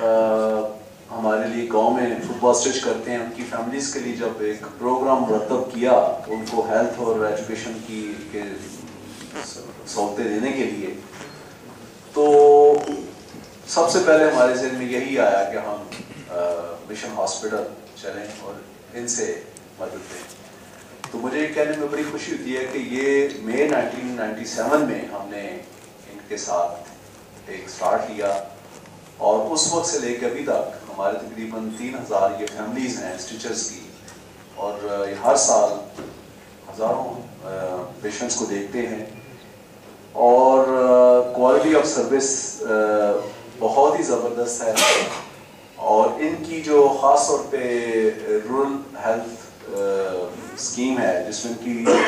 ہمارے لیے گاؤں میں فٹ بال سٹچ کرتے ہیں ان کی فیملیز کے لیے جب ایک پروگرام مرتب کیا ان کو ہیلتھ اور ایجوکیشن کی کے سہولتیں دینے کے لیے، تو سب سے پہلے ہمارے ذہن میں یہی آیا کہ ہم مشن ہاسپٹل چلیں اور ان سے مدد دیں. تو مجھے یہ کہنے میں بڑی خوشی ہوتی ہے کہ یہ مئی نائنٹین نائنٹی سیون میں ہم نے ان کے ساتھ ایک سٹارٹ لیا اور اس وقت سے لے کے ابھی تک ہمارے تقریباً تین ہزار یہ فیملیز ہیں اسٹیچرز کی اور یہ ہر سال ہزاروں پیشنٹس کو دیکھتے ہیں اور کوالٹی آف سروس بہت ہی زبردست ہے. اور ان کی جو خاص طور پہ رورل ہیلتھ اسکیم ہے جس میں ان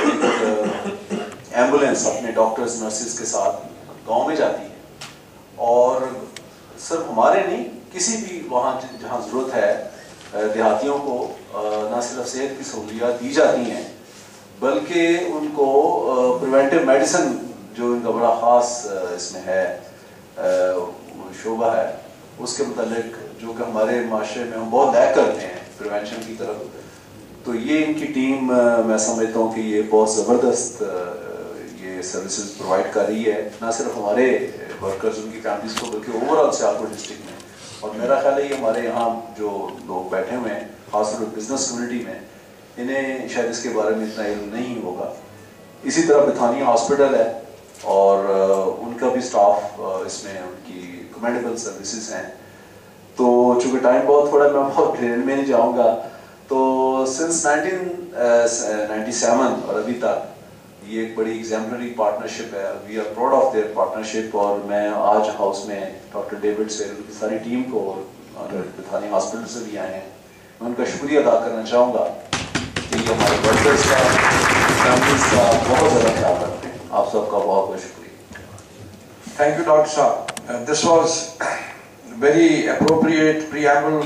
کی ایمبولینس اپنے ڈاکٹرز نرسز کے ساتھ گاؤں میں جاتی ہے اور صرف ہمارے نہیں کسی بھی وہاں جہاں ضرورت ہے دیہاتیوں کو نہ صرف صحت کی سہولیات دی جاتی ہیں بلکہ ان کو پریونٹیو میڈیسن جو ان کا بڑا خاص اس میں ہے شعبہ ہے اس کے متعلق جو کہ ہمارے معاشرے میں ہم بہت لیک کرتے ہیں پریونشن کی طرف. تو یہ ان کی ٹیم میں سمجھتا ہوں کہ یہ بہت زبردست یہ سروسز پرووائڈ کر رہی ہے نہ صرف ہمارے ورکرز ان کی فیملیز کو بلکہ اوور آل سیالکوٹ ڈسٹرکٹ میں. اور میرا خیال ہے یہ ہمارے یہاں جو لوگ بیٹھے ہوئے ہیں خاص طور پہ بزنس کمیونٹی میں انہیں شاید اس کے بارے میں اتنا علم نہیں ہوگا. اسی طرح بتھانیہ ہاسپٹل ہے اور ان کا بھی سٹاف اس میں ان کی کمینڈیبل سروسز ہیں. تو چونکہ ٹائم بہت تھوڑا میں بہت ڈیٹیل میں نہیں جاؤں گا. تو سنس نائنٹین نائنٹی سیون اور ابھی تک یہ ایک بڑی ایگزامپلری پارٹنرشپ ہے. We are proud of their partnership اور میں آج ہاؤس میں ڈاکٹر ڈیوڈ سے ان کی ساری ٹیم کو اور بتھانیہ ہاسپٹل سے بھی آئے ہیں میں ان کا شکریہ ادا کرنا چاہوں گا کہ یہ ہمارے ورکرز کا فیملیز کا بہت زیادہ خیال رکھتے ہیں. آپ سب کا بہت بہت شکریہ. Thank you, Doctor Shah. Uh, this was very appropriate preamble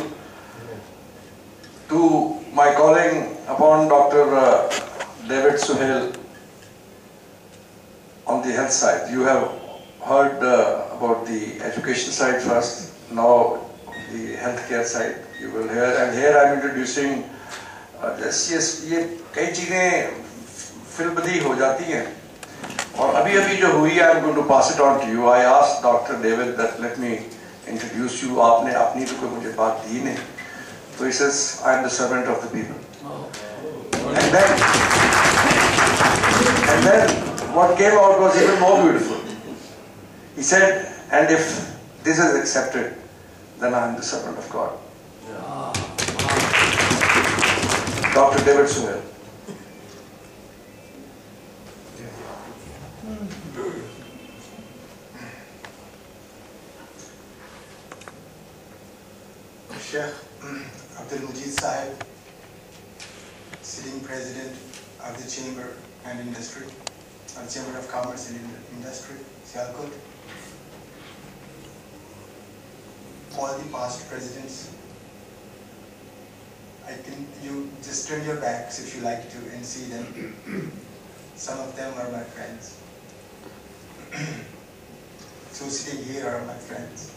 to my calling upon Doctor Uh, David Suhail on the health side. You have heard uh, about the education side first, now the healthcare side you will hear, and here I am introducing uh, yes, yes, یہ کئی چیزیں فلبدی ہو جاتی ہیں اور ابھی ابھی جو ہوئی I am going to pass it on to you. I asked Doctor David that let me introduce you. آپ نے اپنی تو کوئی مجھے بات دی نہیں. So he says I am the servant of the people. And then, and then what came out was even more beautiful. He said, and if this is accepted, then I am the servant of God. Doctor David Suhail. Sheikh Abdul Majid Sahib, sitting president of the Chamber and Industry, or Chamber of Commerce and Industry, Sialkot, all the past presidents. I think you just turn your backs if you like to and see them. Some of them are my friends. So sitting here are my friends.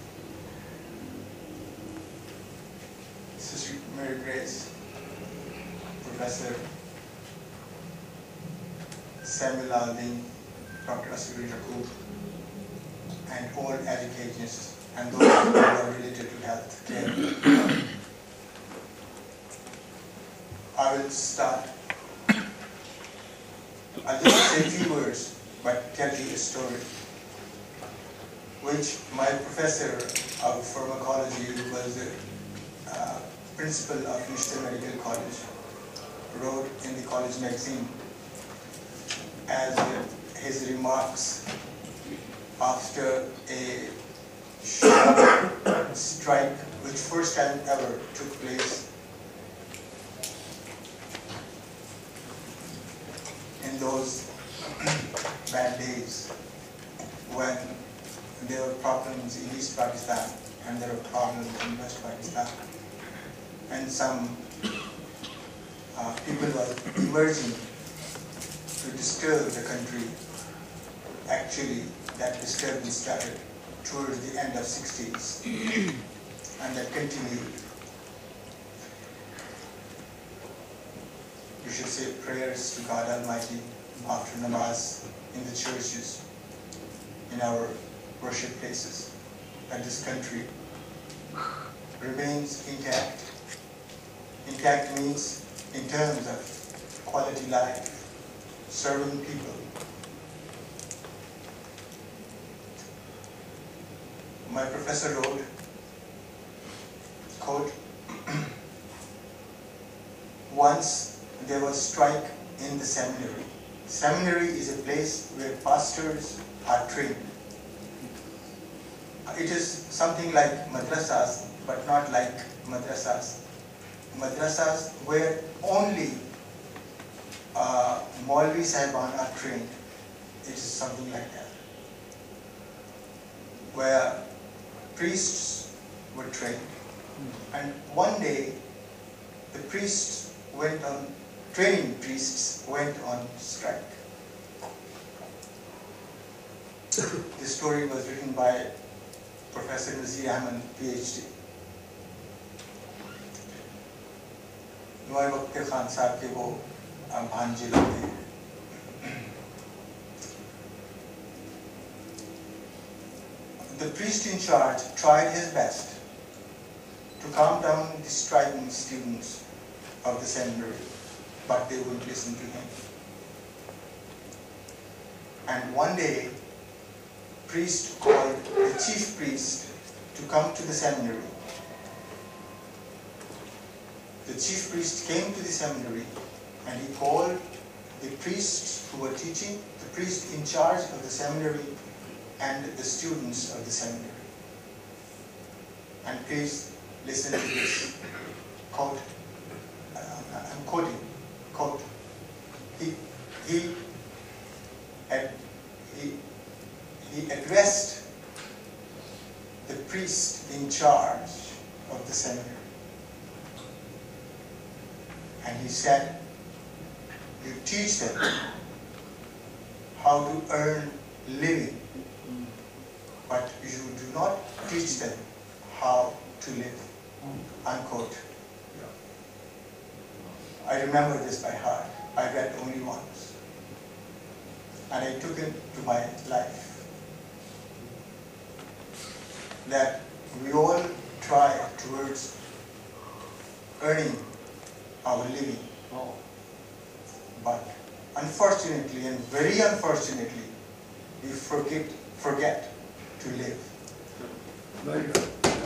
Sister Mary Grace, Professor Samuel Alden, Doctor Asghar Yaqub, and all educationists and those who are related to health care. I will start. I'll just say a few words, but tell you a story, which my professor of pharmacology was the uh, principal of Mister Medical College. wrote in the college magazine as his remarks after a sharp strike which first time ever took place in those bad days when there were problems in East Pakistan and there were problems in West Pakistan, and some uh, people were emerging to disturb the country. Actually, that disturbance started towards the end of sixties and that continued. We should say prayers to God Almighty after namaz in the churches, in our worship places, that this country remains intact. Intact means in terms of quality life, serving people. My professor wrote, quote, once there was strike in the seminary. Seminary is a place where pastors are trained. It is something like madrasas, but not like madrasas. Madrasas where only uh, Maulvi Sahiban are trained. It is something like that. Where priests were trained. And one day, the priests went on, training priests went on strike. This story was written by Professor Nazir Ahmed, PhD. Nuai Waqt Khan Sahab ke wo bhanji lagte hain. The priest in charge tried his best to calm down the striking students of the seminary, but they wouldn't listen to him. And one day, priest called the chief priest to come to the seminary. The chief priest came to the seminary and he called the priests who were teaching, the priest in charge of the seminary and the students of the seminary. And please listen to this quote. Uh, I'm quoting, quote. He, he, ad, he, he addressed the priest in charge of the seminary. And he said, you teach them how to earn living, but you do not teach them how to live. Unquote. I remember this by heart. I read only once. And I took it to my life. That we all try towards earning our living. But unfortunately, and very unfortunately, we forget, forget to live. Very good.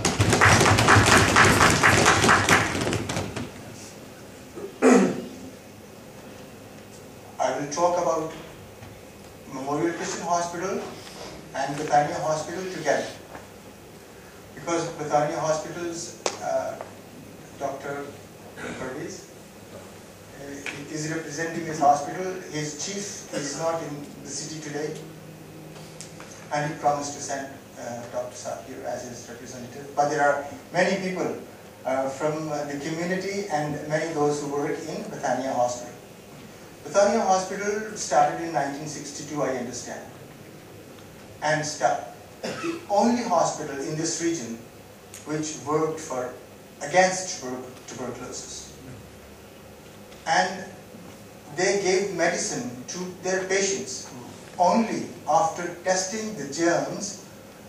I will talk about Memorial Christian Hospital and Bethania Hospital together. Because Bethania Hospital's uh, Doctor Pervez uh, is representing his hospital. His chief is not in the city today. And he promised to send uh, Doctor Saab here as his representative. But there are many people uh, from uh, the community and many those who work in Bethania Hospital. Bethania Hospital started in nineteen sixty-two, I understand. And start, the only hospital in this region which worked for against tuberculosis. And they gave medicine to their patients only after testing the germs,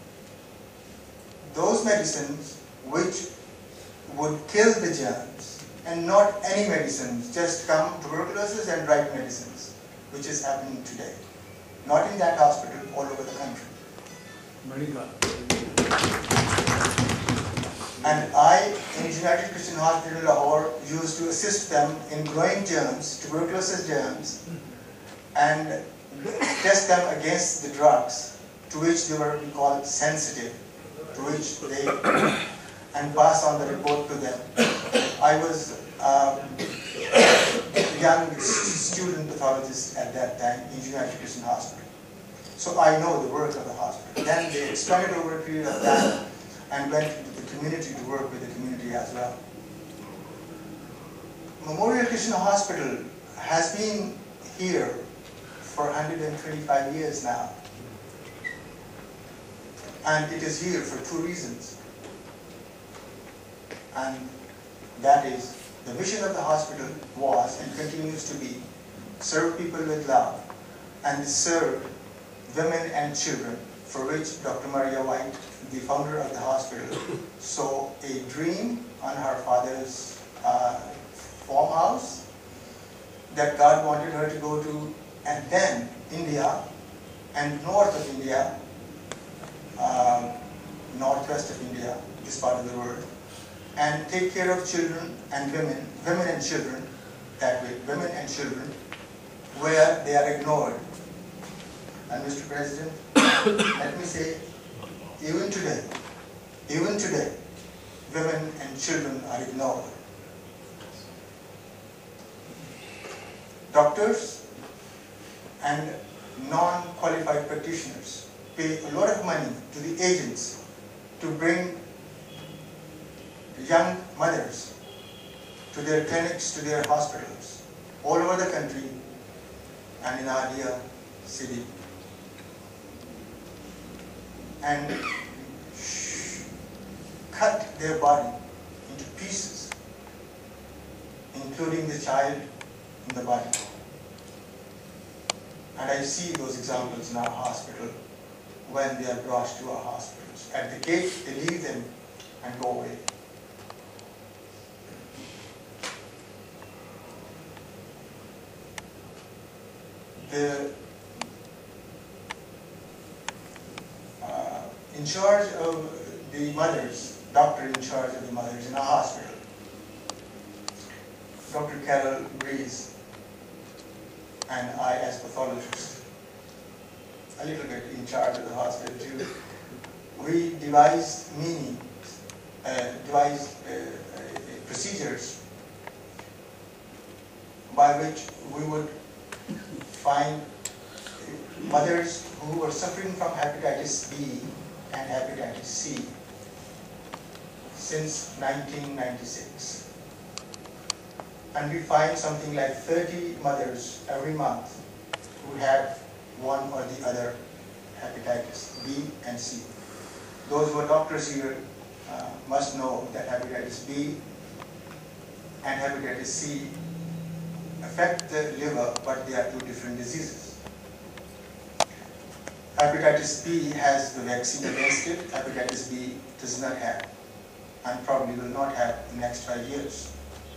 those medicines which would kill the germs, and not any medicines, just come tuberculosis and right medicines, which is happening today. Not in that hospital, all over the country. Very good. And I, in United Christian Hospital Lahore, used to assist them in growing germs, tuberculosis germs, and test them against the drugs to which they were, we call it, sensitive, to which they, and pass on the report to them. I was um, a young student pathologist at that time in United Christian Hospital. So I know the work of the hospital. Then they expanded over a period of time and went into the community to work with the community as well. Memorial Christian Hospital has been here for one hundred twenty-five years now. And it is here for two reasons. And that is, the mission of the hospital was and continues to be serve people with love and serve women and children, for which Doctor Maria White, the founder of the hospital, saw a dream on her father's uh, farmhouse that God wanted her to go to, and then India and north of India, um, northwest of India, this part of the world, and take care of children and women, women and children, that way, women and children, where they are ignored. And Mister President, let me say, even today, even today, women and children are ignored. Doctors and non-qualified practitioners pay a lot of money to the agents to bring young mothers to their clinics, to their hospitals, all over the country and in our dear city. And cut their body into pieces, including the child in the body. And I see those examples in our hospital when they are brought to our hospitals. At the gate, they leave them and go away. The uh, in charge of the mothers, doctor in charge of the mothers in our hospital, Doctor Carol Breeze, and I as pathologist, a little bit in charge of the hospital too, we devised meanings, uh, devised uh, uh, procedures by which we would find mothers who were suffering from hepatitis B and hepatitis C since nineteen ninety-six. And we find something like thirty mothers every month who have one or the other hepatitis B and C. Those who are doctors here uh, must know that hepatitis B and hepatitis C affect the liver, but they are two different diseases. Hepatitis B has the vaccine against it. Hepatitis B does not have, and probably will not have in the next five years.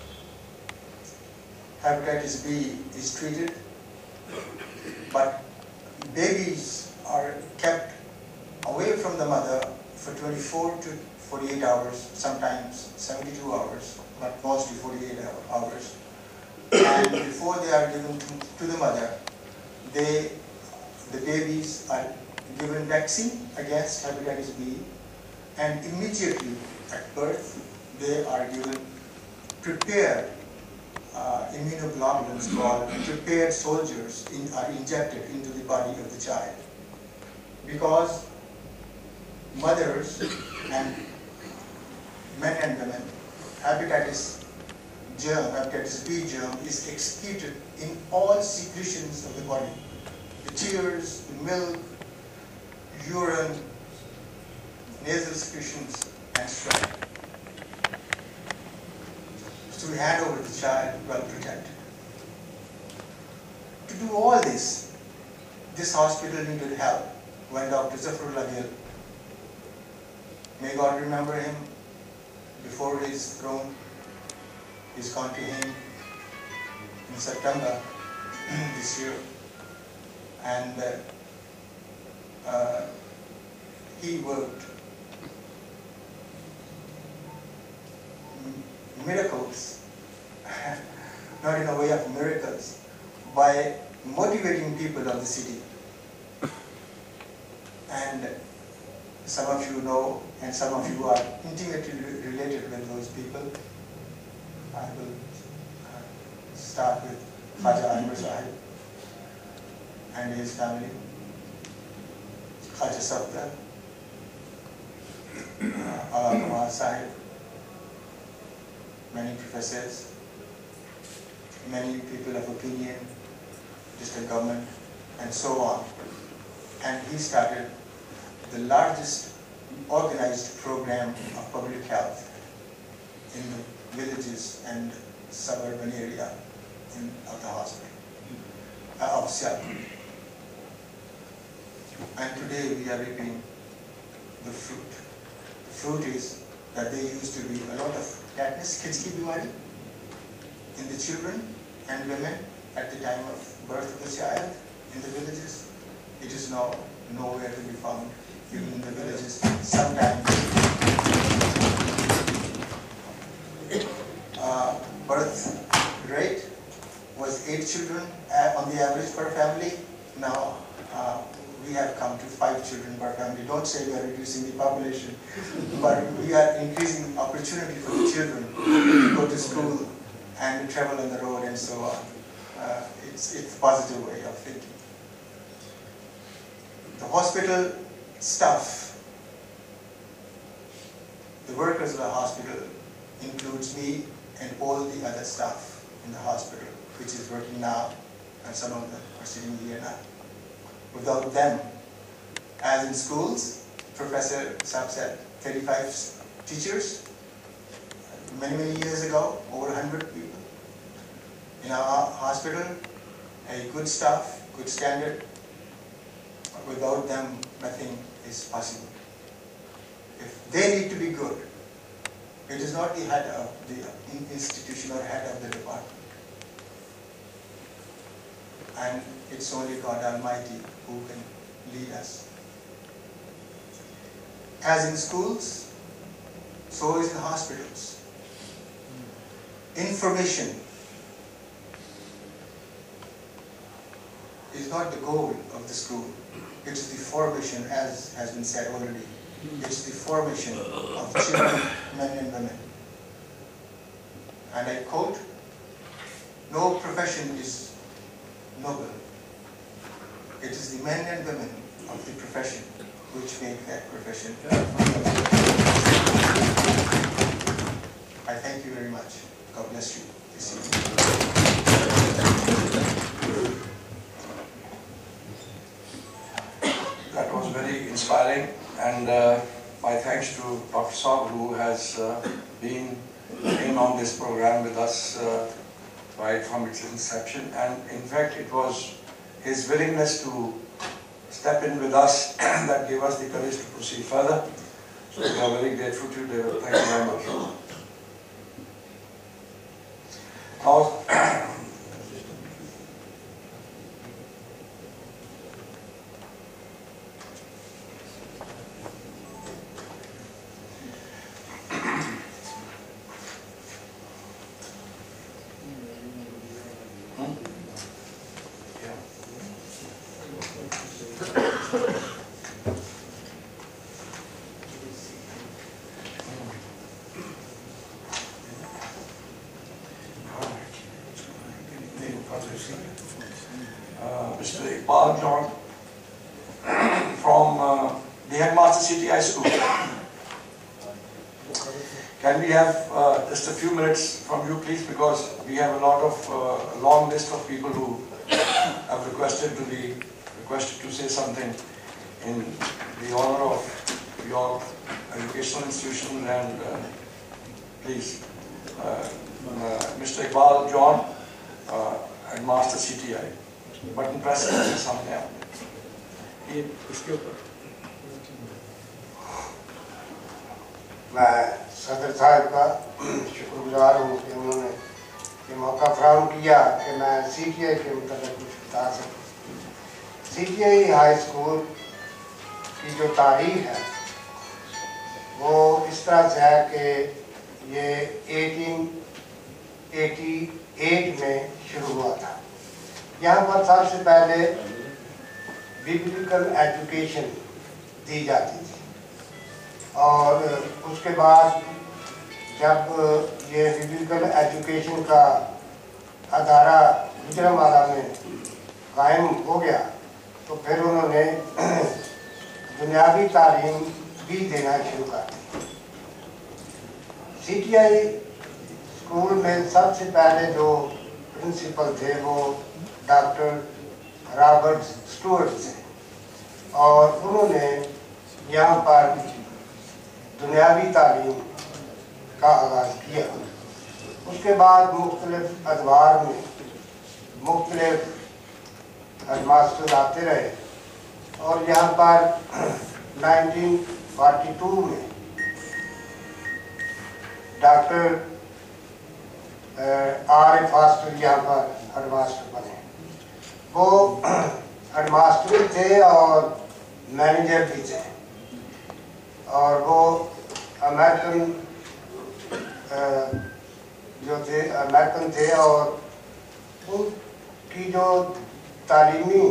Hepatitis B is treated, but babies are kept away from the mother for twenty-four to forty-eight hours, sometimes seventy-two hours, but mostly forty-eight hours. And before they are given to, to the mother, they, the babies are given vaccine against hepatitis B, and immediately at birth they are given prepared uh, immunoglobulins called prepared soldiers in, are injected into the body of the child. Because mothers and men and women, hepatitis germ, hepatitis B germ is excreted in all secretions of the body. The tears, the milk, urine, nasal secretions, and sweat. So we hand over the child well protected. To do all this, this hospital needed help when Doctor Zafrullah Gill, may God remember him before his throne, is gone to him in September this year, and uh, uh, he worked miracles, not in a way of miracles, by motivating people of the city. And some of you know, and some of you are intimately related with those people. I will uh, start with Khaja Anwar Sahib and his family, Khaja Safdar, uh, Agha Kamal Sahib, many professors, many people of opinion, district government, and so on. And he started the largest organized program of public health in the villages and suburban area in, of the hospital, uh, of Sial. And today we are reaping the fruit. The fruit is that there used to be a lot of tetanus, kids ki bimari, in the children and women at the time of birth of the child in the villages. It is now nowhere to be found, even in the villages. Sometimes uh, birth rate was eight children uh, on the average per family. Now uh, we have come to five children per family. Don't say we are reducing the population, but we are increasing opportunity for the children to go to school and to travel on the road and so on. Uh, it's, it's a positive way of thinking. The hospital staff, the workers of the hospital, includes me and all the other staff in the hospital, which is working now, and some of them are sitting here now. Without them, as in schools, Professor Saab said, thirty-five teachers, many, many years ago, over one hundred people. In our hospital, a good staff, good standard. Without them, nothing is possible. If they need to be good, it is not the head of the institution or head of the department. And it's only God Almighty who can lead us. As in schools, so is in hospitals. Information is not the goal of the school. It is the formation, as has been said already. It's the formation of children, men and women. And I quote, no profession is noble. It is the men and women of the profession which make that profession. I thank you very much. God bless you this evening. That was very inspiring, and uh, my thanks to Doctor Saab, who has uh, been in on this program with us uh, right from its inception. And in fact, it was his willingness to step in with us that gave us the courage to proceed further. So we are very grateful to you, David. Thank you very much. Now, Uh, Mister Iqbal John from uh, the Headmaster City High School. Can we have uh, just a few minutes from you, please, because we have a lot of uh, a long list of people who have requested to be requested to say something in the honor of your educational institution, and uh, please, uh, uh, Mister Iqbal John, uh, Headmaster C T I. Button press करके सामने आप ये इसके ऊपर मैं सदर साहब का शुक्रगुजार हूँ कि उन्होंने ये मौका फराहम किया कि मैं सी टी आई के मतलब कुछ बता सकूँ। C T I high school की जो तारीख है वो इस तरह से है कि یہ ایٹین ایٹی ایٹ میں شروع ہوا تھا. یہاں پر سب سے پہلے ببلیکل ایجوکیشن دی جاتی تھی اور اس کے بعد جب یہ ببلیکل ایجوکیشن کا ادارہ گوجرانوالہ میں قائم ہو گیا تو پھر انہوں نے دنیاوی تعلیم بھی دینا شروع کر دی. سی ٹی آئی اسکول میں سب سے پہلے جو پرنسپل تھے وہ ڈاکٹر رابرٹ اسٹوارٹ تھے اور انہوں نے یہاں پر دنیاوی تعلیم کا آغاز کیا. اس کے بعد مختلف ادوار میں مختلف ہیڈ ماسٹر آتے رہے اور یہاں پر نائنٹین فورٹی ٹو میں ڈاکٹر آر ایف فاسٹر یہاں پر ہیڈ ماسٹر بنے. وہ ہیڈ ماسٹر بھی تھے اور مینیجر بھی تھے اور وہ امریکن جو تھے امریکن تھے اور ان کی جو تعلیمی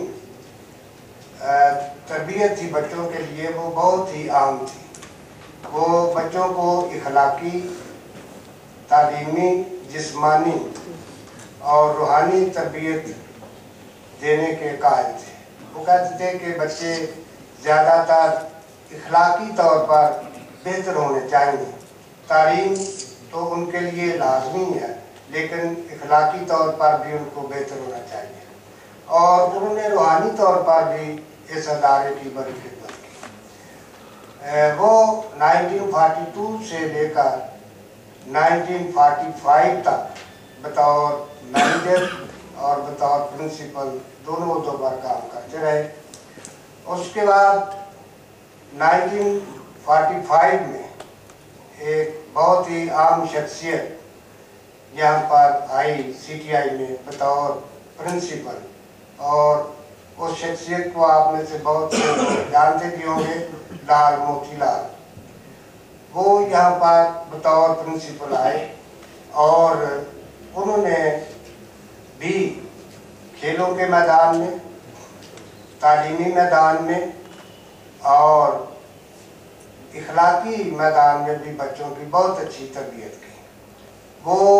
تربیت تھی بچوں کے لیے وہ بہت ہی عام تھی. وہ بچوں کو اخلاقی، تعلیمی، جسمانی اور روحانی تربیت دینے کے قائل تھے. وہ کہتے تھے کہ بچے زیادہ تر اخلاقی طور پر بہتر ہونے چاہیے. تعلیم تو ان کے لیے لازمی ہے لیکن اخلاقی طور پر بھی ان کو بہتر ہونا چاہیے اور انہوں نے روحانی طور پر بھی اس ادارے کی بڑی خدمت کی. وہ نائنٹین فورٹی ٹو سے لے کر نائنٹین فورٹی فائیو تک بطور مینیجر اور بطور پرنسپل دونوں عہدوں پر کام کرتے رہے. اس کے بعد نائنٹین فورٹی فائیو میں ایک بہت ہی عام شخصیت یہاں پر آئی سی ٹی آئی میں بطور پرنسپل اور اس شخصیت کو آپ میں سے بہت سے جانتے بھی ہوں گے، لال موتی لال. وہ یہاں پر بطور پرنسپل آئے اور انہوں نے بھی کھیلوں کے میدان میں، تعلیمی میدان میں اور اخلاقی میدان میں بھی بچوں کی بہت اچھی تربیت کی. وہ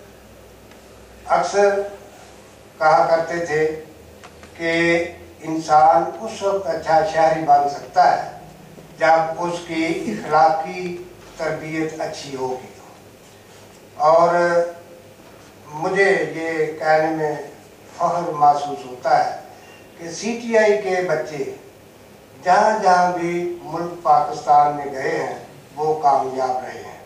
اکثر کہا کرتے تھے کہ انسان اس وقت اچھا شہری بن سکتا ہے جب اس کی اخلاقی تربیت اچھی ہوگی. اور مجھے یہ کہنے میں فخر محسوس ہوتا ہے کہ سی ٹی آئی کے بچے جہاں جہاں بھی ملک پاکستان میں گئے ہیں وہ کامیاب رہے ہیں.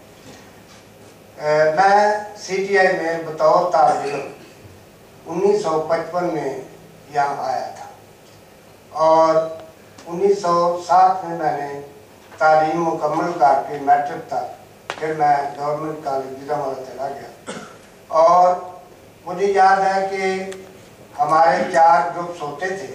میں سی ٹی آئی میں بطور طالب علم انیس سو پچپن میں یہاں آیا تھا اور انیس سو ساٹھ میں میں نے تعلیم مکمل کر کے میٹرک تک پھر میں گورنمنٹ کالج گوجرانوالہ چلا گیا. اور مجھے یاد ہے کہ ہمارے چار گروپس ہوتے تھے.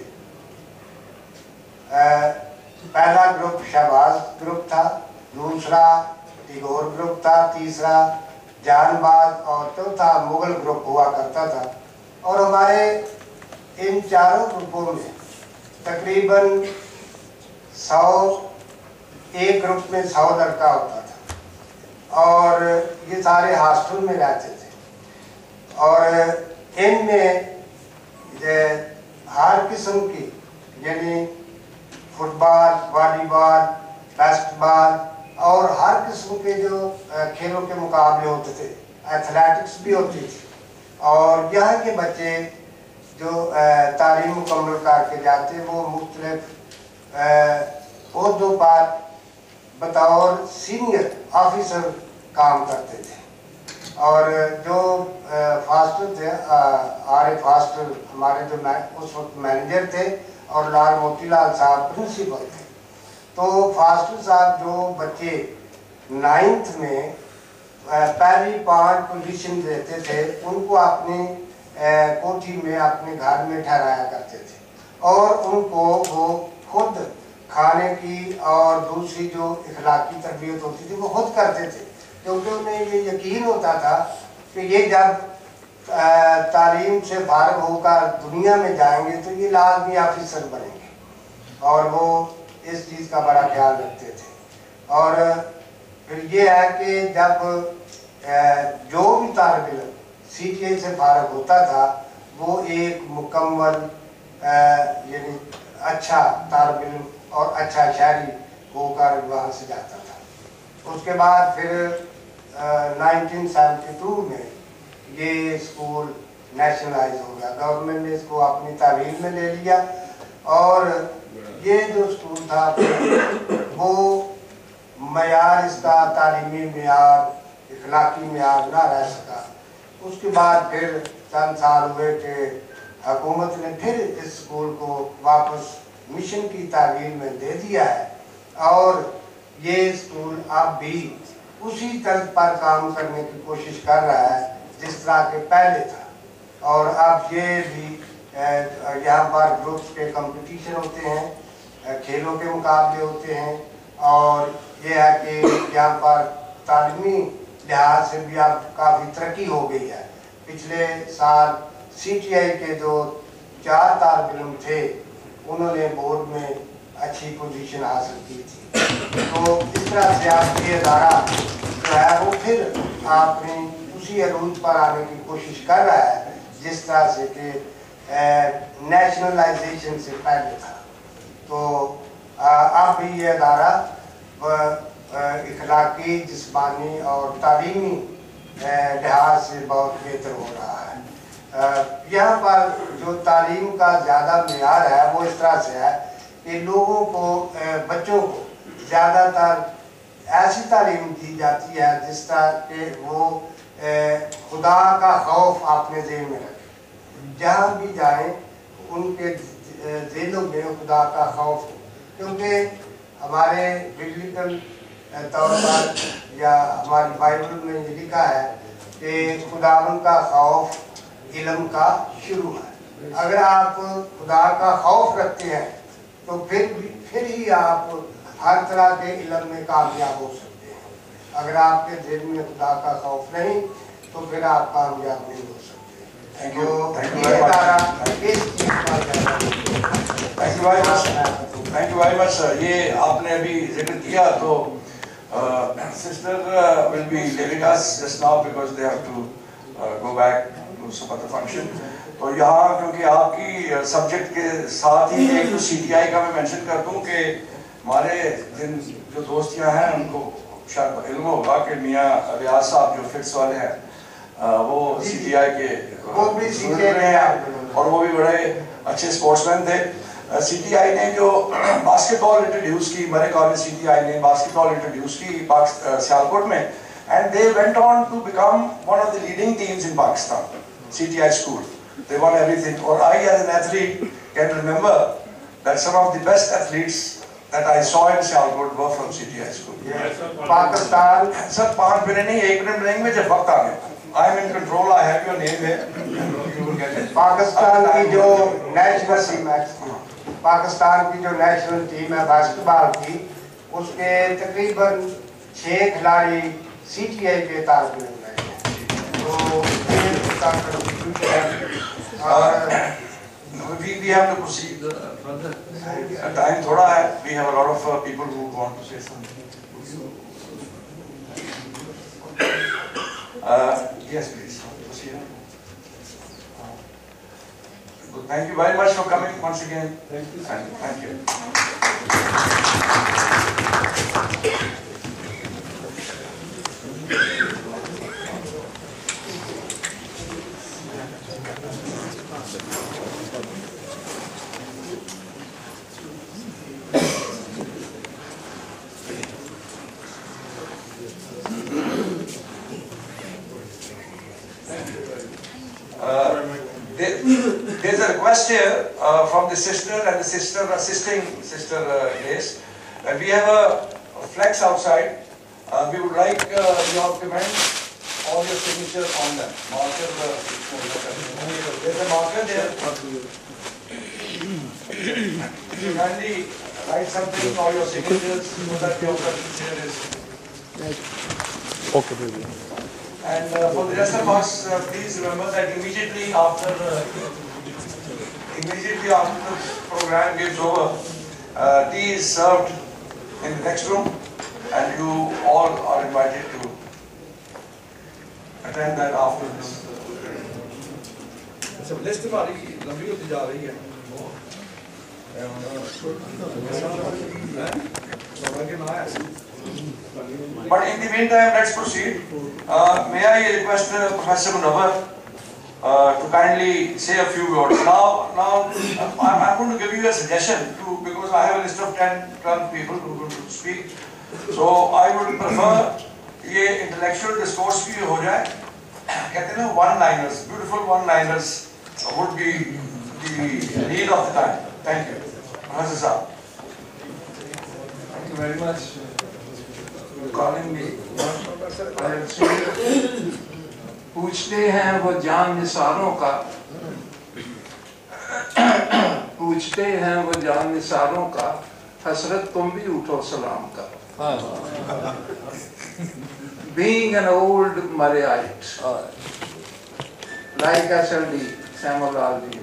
پہلا گروپ شہباز گروپ تھا، دوسرا ٹیگور گروپ تھا، تیسرا جان باز اور چوتھا مغل گروپ ہوا کرتا تھا. اور ہمارے ان چاروں گروپوں میں تقریباً سو ایک گروپ میں سو لڑکا ہوتا تھا اور یہ سارے ہاسٹل میں رہتے تھے. اور ان میں ہر قسم کی یعنی فٹ بال، والی بال، بیسٹ بال اور ہر قسم کے جو کھیلوں کے مقابلے ہوتے تھے، ایتھلیٹکس بھی ہوتی تھی. اور یہاں کے بچے جو تعلیم مکمل کر کے جاتے وہ مختلف عہدوں پر بطور سینئر آفیسر کام کرتے تھے. اور جو فاسٹر تھے، آر اے فاسٹر ہمارے جو اس وقت مینیجر تھے اور لال موتی لال صاحب پرنسپل تھے. تو فاسٹر صاحب جو بچے نائنتھ میں پہلی پانچ پوزیشن دیتے تھے ان کو اپنی کوٹھی میں اپنے گھر میں ٹھہرایا کرتے تھے اور ان کو وہ خود کھانے کی اور دوسری جو اخلاقی تربیت ہوتی تھی وہ خود کرتے تھے. क्योंकि उन्हें ये यकीन होता था कि ये जब तालीम से फारग होकर दुनिया में जाएंगे तो ये लाजमी ऑफिसर बनेंगे और वो इस चीज़ का बड़ा ख्याल रखते थे। और फिर ये है कि जब जो भी तालिब इल्म सी टी आई से फारग होता था वो एक मुकम्मल यानी अच्छा तालिब इल्म और अच्छा शहरी होकर वहाँ से जाता था। उसके बाद फिर नाइनटीन सेवेंटी टू में ये स्कूल नेशनलाइज हो गया, गवर्नमेंट ने इसको अपनी तालीम में ले लिया और ये जो स्कूल था वो मयार इसका तालीमी मयार इखलाकी मयार ना रह सका। उसके बाद फिर चंद साल हुए कि हुकूमत ने फिर इस स्कूल को वापस मिशन की तालीम में दे दिया है और ये स्कूल अब भी उसी तर्ज पर काम करने की कोशिश कर रहा है जिस तरह के पहले था। और अब ये भी यहाँ पर ग्रुप्स के कंपटीशन होते हैं, खेलों के मुकाबले होते हैं और ये है कि यहाँ पर तालीमी लिहाज से भी अब काफ़ी तरक्की हो गई है। पिछले साल सी टी आई के जो चार तालिब इल्म थे उन्होंने बोर्ड में अच्छी पोजीशन हासिल की थी। तो इस तरह से आप ये अदारा जो है वो फिर आपने उसी अरूज पर आने की कोशिश कर रहा है जिस तरह से कि नेशनलाइजेशन से पहले था। तो अब भी ये अदारा इखलाकी, जिस्मानी और तालीमी लिहाज से बहुत बेहतर हो रहा है। यहाँ पर जो तालीम का ज़्यादा मेयार है वो इस तरह से है कि लोगों को, बच्चों को ज़्यादातर ऐसी तालीम दी जाती है जिस तरह के वो खुदा का खौफ अपने ज़हन में रखें, जहाँ भी जाएं उनके दिलों में खुदा का खौफ हो। क्योंकि हमारे बिब्लिकल तौर पर या हमारी बाइबल में ये लिखा है कि खुदावन का खौफ इल्म का शुरू है। अगर आप खुदा का खौफ रखते हैं तो फिर भी फिर ही आप हर तरह के इल्म में कामयाब हो सकते हैं। अगर आपके दिल में खुदा का खौफ नहीं तो फिर आप कामयाब नहीं हो सकते। Thank you thank you very much thank you very much sir. ये आपने अभी जिक्र किया तो sister will be leaving us just now because they have to go back to some other function. तो यहाँ क्योंकि आपकी सब्जेक्ट के साथ ही एक सी टी आई का मैं मेंशन कर दूं कि हमारे जिन जो दोस्त यहाँ हैं उनको शायद इल्म होगा कि मियाँ रियाज साहब जो फिट्स वाले हैं वो सी टी आई के वो भी सी टी आई हैं और वो भी बड़े अच्छे स्पोर्ट्समैन थे। सी टी आई ने जो बास्केटबॉल इंट्रोड्यूस की, मरे कॉलेज सी टी आई ने बास्केटबॉल इंट्रोड्यूस की सियालकोट में and they went on to become one of the leading teams in Pakistan, C T I school. They won everything. Or I, as an athlete, can remember that some of the best athletes that I saw in Sialkot were from C T I school. Yes. Pakistan. Sir, पांच minute नहीं, एक minute रहेंगे जब वक्त आ गया। I am in control. I have your name here. You will get it. Pakistan की जो national team है, पाकिस्तान की जो नेशनल टीम है बास्केटबॉल की, उसके तकरीबन छह खिलाड़ी सी टी आई के तालिब इल्म हैं। तो ये उसका कंट्रीब्यूशन है। Uh, we, we have to proceed uh, further. Uh, time thoda hai. We have a lot of uh, people who want to say something. Uh, yes, please. Proceed. Uh, good. Thank you very much for coming once again. Thank you. And thank you. There's a request here uh, from the sister and the sister assisting sister uh, Grace. Uh, we have a, a flex outside. Uh, we would like uh, your comment, all your signatures on them. Marker. Uh, there's a marker there. So kindly write something, all your signatures, so that your signature is. Okay, baby. And uh, for the rest of us, uh, please remember that immediately after uh, immediately after the program gets over, uh, tea is served in the next room, and you all are invited to attend that after this. So list हमारी लंबी होती जा रही है। But in the meantime, let's proceed. Uh, may I request uh, Professor Munawar uh, to kindly say a few words. Now, now uh, I'm, I'm going to give you a suggestion to, because I have a list of ten, twelve people who are going to speak. So I would prefer ये intellectual discourse भी हो जाए. कहते हैं ना one-liners, beautiful one-liners would be the need of the time. Thank you, Professor Saab. Thank you very much for calling me. I have seen पूछते हैं वो जान निसारों का पूछते हैं वो जान निसारों का हसरत तुम भी उठो सलाम का. Being an old Mariite, like S L D, Samuel Aldi,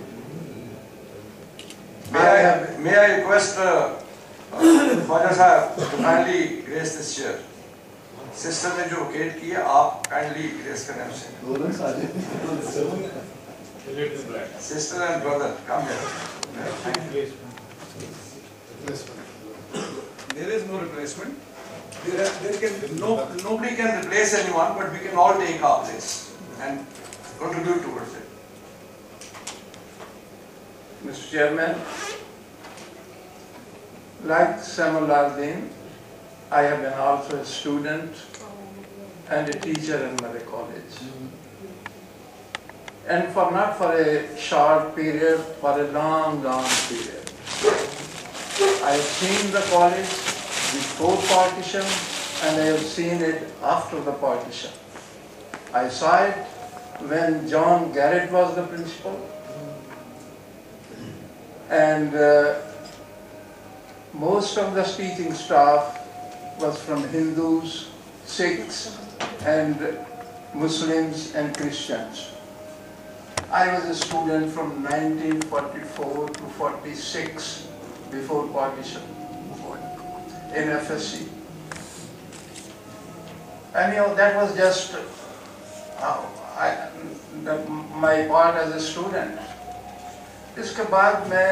May I, may I request uh, uh, Father Sahib to kindly grace this chair. Sister ने जो occasion की है, आप kindly grace करें उसे. Sister and brother, come here. Thank you. there is no replacement. There, are, there can No, nobody can replace anyone, but we can all take our place and contribute towards it. Mister Chairman, like Samuel Aldin, I have been also a student and a teacher in Murray College. And for not for a short period, for a long, long period. I have seen the college before partition and I have seen it after the partition. I saw it when John Garrett was the principal. And uh, most of the teaching staff was from Hindus, Sikhs, and Muslims and Christians. I was a student from nineteen forty-four to forty-six before partition in F S C. And you know, that was just uh, I, the, my part as a student. इसके बाद मैं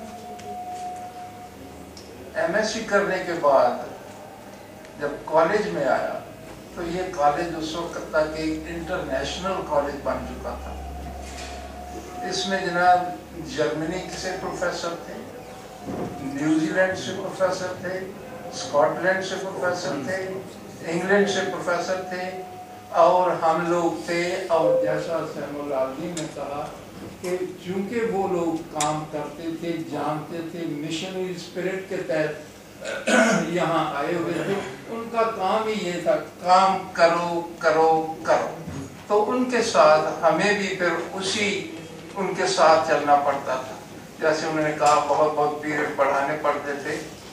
M S C करने के बाद जब college में आया तो ये कॉलेज उस वक्त तक एक इंटरनेशनल कॉलेज बन चुका था. इसमें जनाब जर्मनी से प्रोफेसर थे, न्यूजीलैंड से प्रोफेसर थे, स्कॉटलैंड से प्रोफेसर थे, इंग्लैंड से प्रोफेसर थे और हम लोग थे. और जैसा सैमुअल आल्डी ने कहा कि चूंकि वो लोग काम करते थे, जानते थे, मिशनरी स्पिरिट के तहत यहाँ आए हुए थे, उनका काम ही ये था काम करो करो करो. तो उनके साथ हमें भी फिर उसी उनके साथ चलना पड़ता था. जैसे उन्होंने कहा बहुत बहुत पीरियड पढ़ाने पड़ते थे.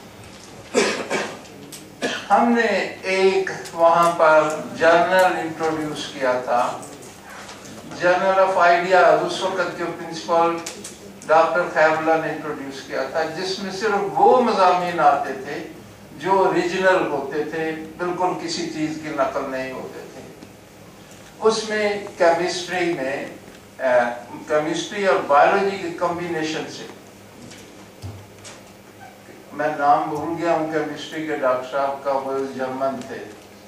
हमने एक वहाँ पर जर्नल इंट्रोड्यूस किया था, जर्नल ऑफ आइडियाज. उस वक्त के प्रिंसिपल डॉक्टर खैरुल्लाह ने इंट्रोड्यूस किया था, जिसमें सिर्फ वो मज़ामीन आते थे जो ओरिजिनल होते थे, बिल्कुल किसी चीज़ की नकल नहीं होते थे. उसमें केमिस्ट्री में केमिस्ट्री और बायोलॉजी के कॉम्बिनेशन से, मैं नाम भूल गया हूँ केमिस्ट्री के डॉक्टर साहब का, वो जर्मन थे.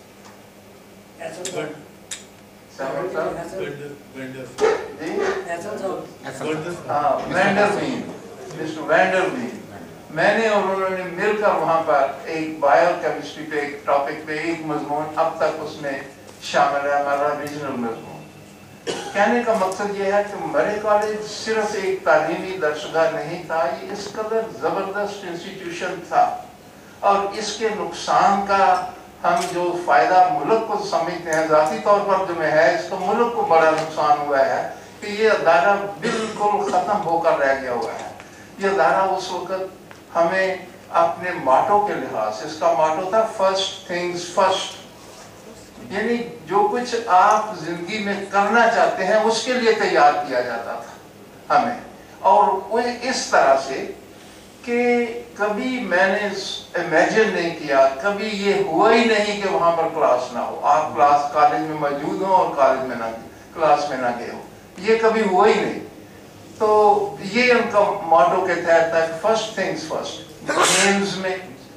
मिस्टर वैंडरवीन, मैंने और उन्होंने मिलकर वहाँ पर एक बायो केमिस्ट्री पे एक टॉपिक पे एक मजमून अब तक उसमें शामिल है, हमारा रीजनल मजमून. कहने का मकसद ये है कि मरे कॉलेज सिर्फ एक तालीमी दर्शगाह नहीं था, ये इस कदर ज़बरदस्त इंस्टीट्यूशन था और इसके नुकसान का हम जो फ़ायदा मुल्क को समझते हैं, ज़ाती तौर पर जो में है, इसको मुल्क को बड़ा नुकसान हुआ है कि ये अदारा बिल्कुल ख़त्म होकर रह गया हुआ है. ये अदारा उस वक़्त हमें अपने माटो के लिहाज, इसका माटो था फर्स्ट थिंग्स फर्स्ट, یعنی جو کچھ آپ زندگی میں کرنا چاہتے ہیں اس کے لیے تیار کیا جاتا تھا ہمیں، اور وہ اس طرح سے کہ کبھی میں نے امیجن نہیں کیا، کبھی یہ ہوا ہی نہیں کہ وہاں پر کلاس نہ ہو، آپ کلاس کالج میں موجود ہوں اور کالج میں نہ کلاس میں نہ گئے ہو، یہ کبھی ہوا ہی نہیں۔ تو یہ ان کا موٹو کے تحت تھا کہ فرسٹ تھنگز فرسٹ، گیمز میں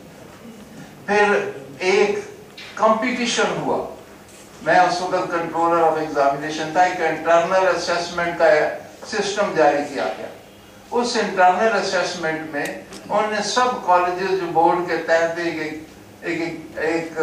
پھر ایک کمپٹیشن ہوا۔ میں اس وقت کنٹرولر آف ایگزامینیشن تھا، ایک انٹرنل اسیسمنٹ کا سسٹم جاری کیا گیا۔ اس انٹرنل اسیسمنٹ میں انہوں نے سب کالجز جو بورڈ کے تحت ایک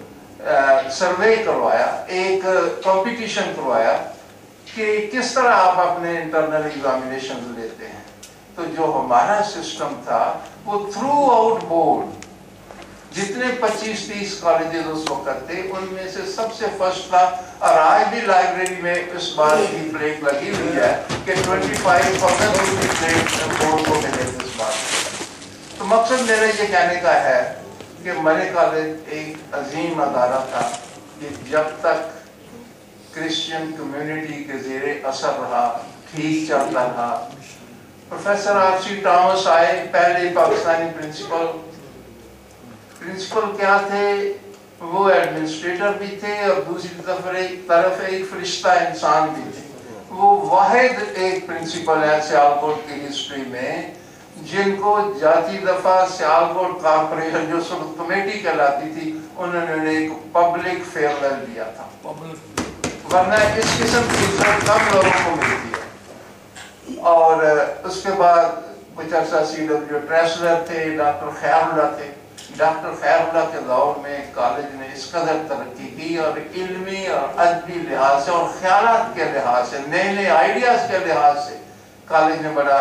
سروے کروایا، ایک کمپٹیشن کروایا کہ کس طرح آپ اپنے انٹرنل ایگزامینیشن لیتے ہیں۔ تو جو ہمارا سسٹم تھا وہ تھرو آؤٹ بورڈ جتنے پچیس تیس کالجز اس وقت تھے ان میں سے سب سے فرسٹ تھا، اور آج بھی لائبریری میں اس بات کی پلیٹ لگی ہوئی ہے کہ twenty five thousand rupee plate board کو ملے اس بات۔ تو مقصد میرا یہ کہنے کا ہے کہ مرے کالج ایک عظیم ادارہ تھا کہ جب تک کرسچین کمیونٹی کے زیر اثر رہا، ٹھیک چلتا رہا۔ پروفیسر آر سی ٹامس آئے، پہلے پاکستانی پرنسپل پرنسپل کیا تھے، وہ ایڈمنسٹریٹر بھی تھے اور دوسری طرف ایک فرشتہ انسان بھی تھے۔ وہ واحد ایک پرنسپل ہے سیالکوٹ کی ہسٹری میں جن کو جاتی دفعہ سیالکوٹ کارپوریشن جو سب کمیٹی کہلاتی تھی انہوں نے ایک پبلک فیئرویل دیا تھا، ورنہ اس قسم کی عزت کم لوگوں کو ملتی ہے۔ اور اس کے بعد کچھ عرصہ سی ڈبلیو ٹریسلر تھے، ڈاکٹر خیر اللہ تھے۔ ڈاکٹر خیر اللہ کے دور میں کالج نے اس قدر ترقی کی اور علمی اور ادبی لحاظ سے اور خیالات کے لحاظ سے، نئے نئے آئیڈیاز کے لحاظ سے کالج نے بڑا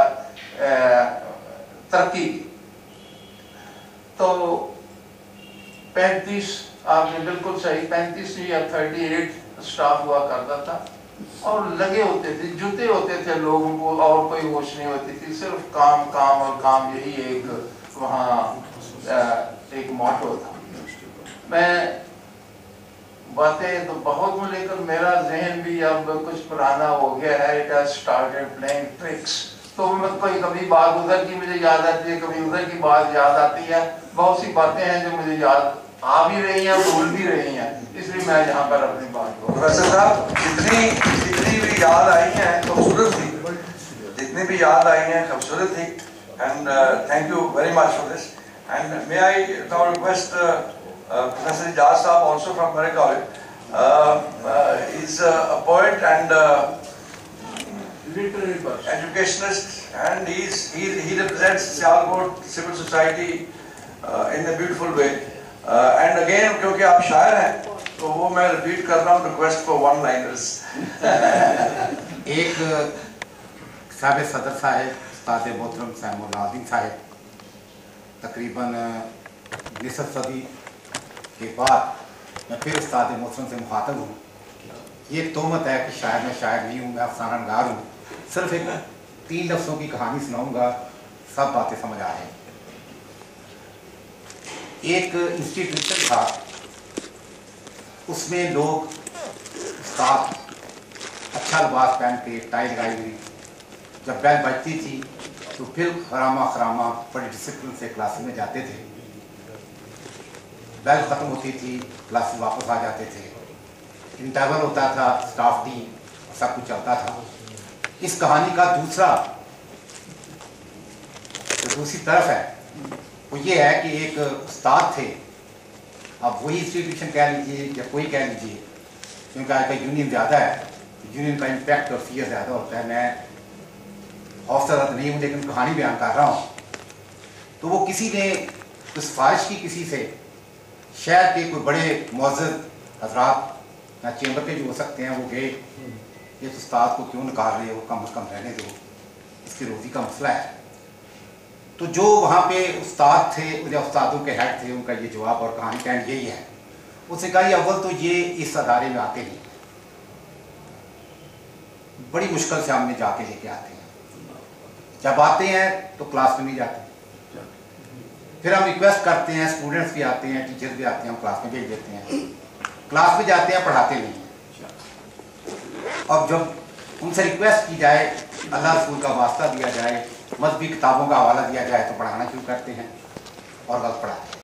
ترقی کی۔ تو پینتیس، آپ نے بالکل صحیح، پینتیس یا تھرٹی ایٹ اسٹاف ہوا کرتا تھا اور لگے ہوتے تھے، جتے ہوتے تھے لوگوں کو، اور کوئی ہوش نہیں ہوتی تھی، صرف کام کام اور کام، یہی ایک وہاں ایک موٹو تھا۔ میں باتیں تو بہت ہوں لیکن میرا ذہن بھی اب کچھ پرانا ہو گیا ہے، it has started playing tricks۔ تو میں کوئی کبھی بات ادھر کی مجھے یاد آتی ہے، کبھی ادھر کی بات یاد آتی ہے، بہت سی باتیں ہیں جو مجھے یاد آ بھی رہی ہیں، بھول بھی رہی ہیں، اس لیے میں یہاں پر اپنی بات کو پروفیسر صاحب جتنی جتنی بھی یاد آئی ہیں خوبصورت تھی، جتنی بھی یاد آئی ہیں خوبصورت تھی، and thank you very much for this. And may I now request uh, uh, Professor Ijaz Saab, also from Murray College. Uh, uh, he's uh, a poet and uh, literary person, educationist, and he's, he, he represents Sialkot civil society uh, in a beautiful way. Uh, and again, kyunki aap shair hain, to wo main repeat kar raha hu, request for one liners. एक साबिक़ सदर साहब उस्ताद मोहतरम Samuel आज़म साहब तकरीबन निसफ सदी के बाद मैं फिर उस्ताद मोहतरम से मुखातब हूँ। ये तोहमत है कि शायद मैं शायद नहीं हूँ, मैं अफसाना नगार हूँ। सिर्फ एक तीन लफ्ज़ों की कहानी सुनाऊँगा, सब बातें समझ आ जाएंगी। एक इंस्टीट्यूशन था, उसमें लोग उस्ताद अच्छा लिबास पहन के, टाई लगाई हुई, जब बेल बजती थी तो फिर खरामा खरामा बड़े डिसिप्लिन से क्लास में जाते थे। बेल ख़त्म होती थी, क्लास में वापस आ जाते थे, इंटरवल होता था, स्टाफ टी, सब कुछ चलता था। इस कहानी का दूसरा जो दूसरी तरफ है वो ये है कि एक उस्ताद थे, अब वही इंस्टीट्यूशन कह लीजिए या कोई कह लीजिए, क्योंकि आजकल यूनियन ज़्यादा है, यूनियन का इम्पैक्ट और फियर ज़्यादा होता है। मैं हौसला नहीं हूँ लेकिन कहानी बयान कर रहा हूँ। तो वो किसी ने उस ख्वाहिश की किसी से, शहर के कोई बड़े मुअज़्ज़ज़ हज़रात या चैम्बर के जो हो सकते हैं, वो गए, इस उस्ताद को क्यों निकाल रहे हो, कम अज़ कम रहने दो, इसकी रोज़ी का मसला है। तो जो वहाँ पे उस्ताद थे या उस्तादों के हेड थे, उनका ये जवाब और कहानी का एंड यही है। उसने कहा ये अव्वल तो ये इस अदारे में आते नहीं, बड़ी मुश्किल से हमने जाके लेके आते हैं, जब आते हैं तो क्लास में नहीं जाते, फिर हम रिक्वेस्ट करते हैं, स्टूडेंट्स भी आते हैं, टीचर भी आते हैं, हम क्लास में भेज देते हैं, क्लास में जाते हैं, पढ़ाते नहीं हैं। अब जब उनसे रिक्वेस्ट की जाए, अल्लाह रसूल का वास्ता दिया जाए, मजहबी किताबों का हवाला दिया जाए, तो पढ़ाना शुरू करते हैं और गलत पढ़ाते हैं।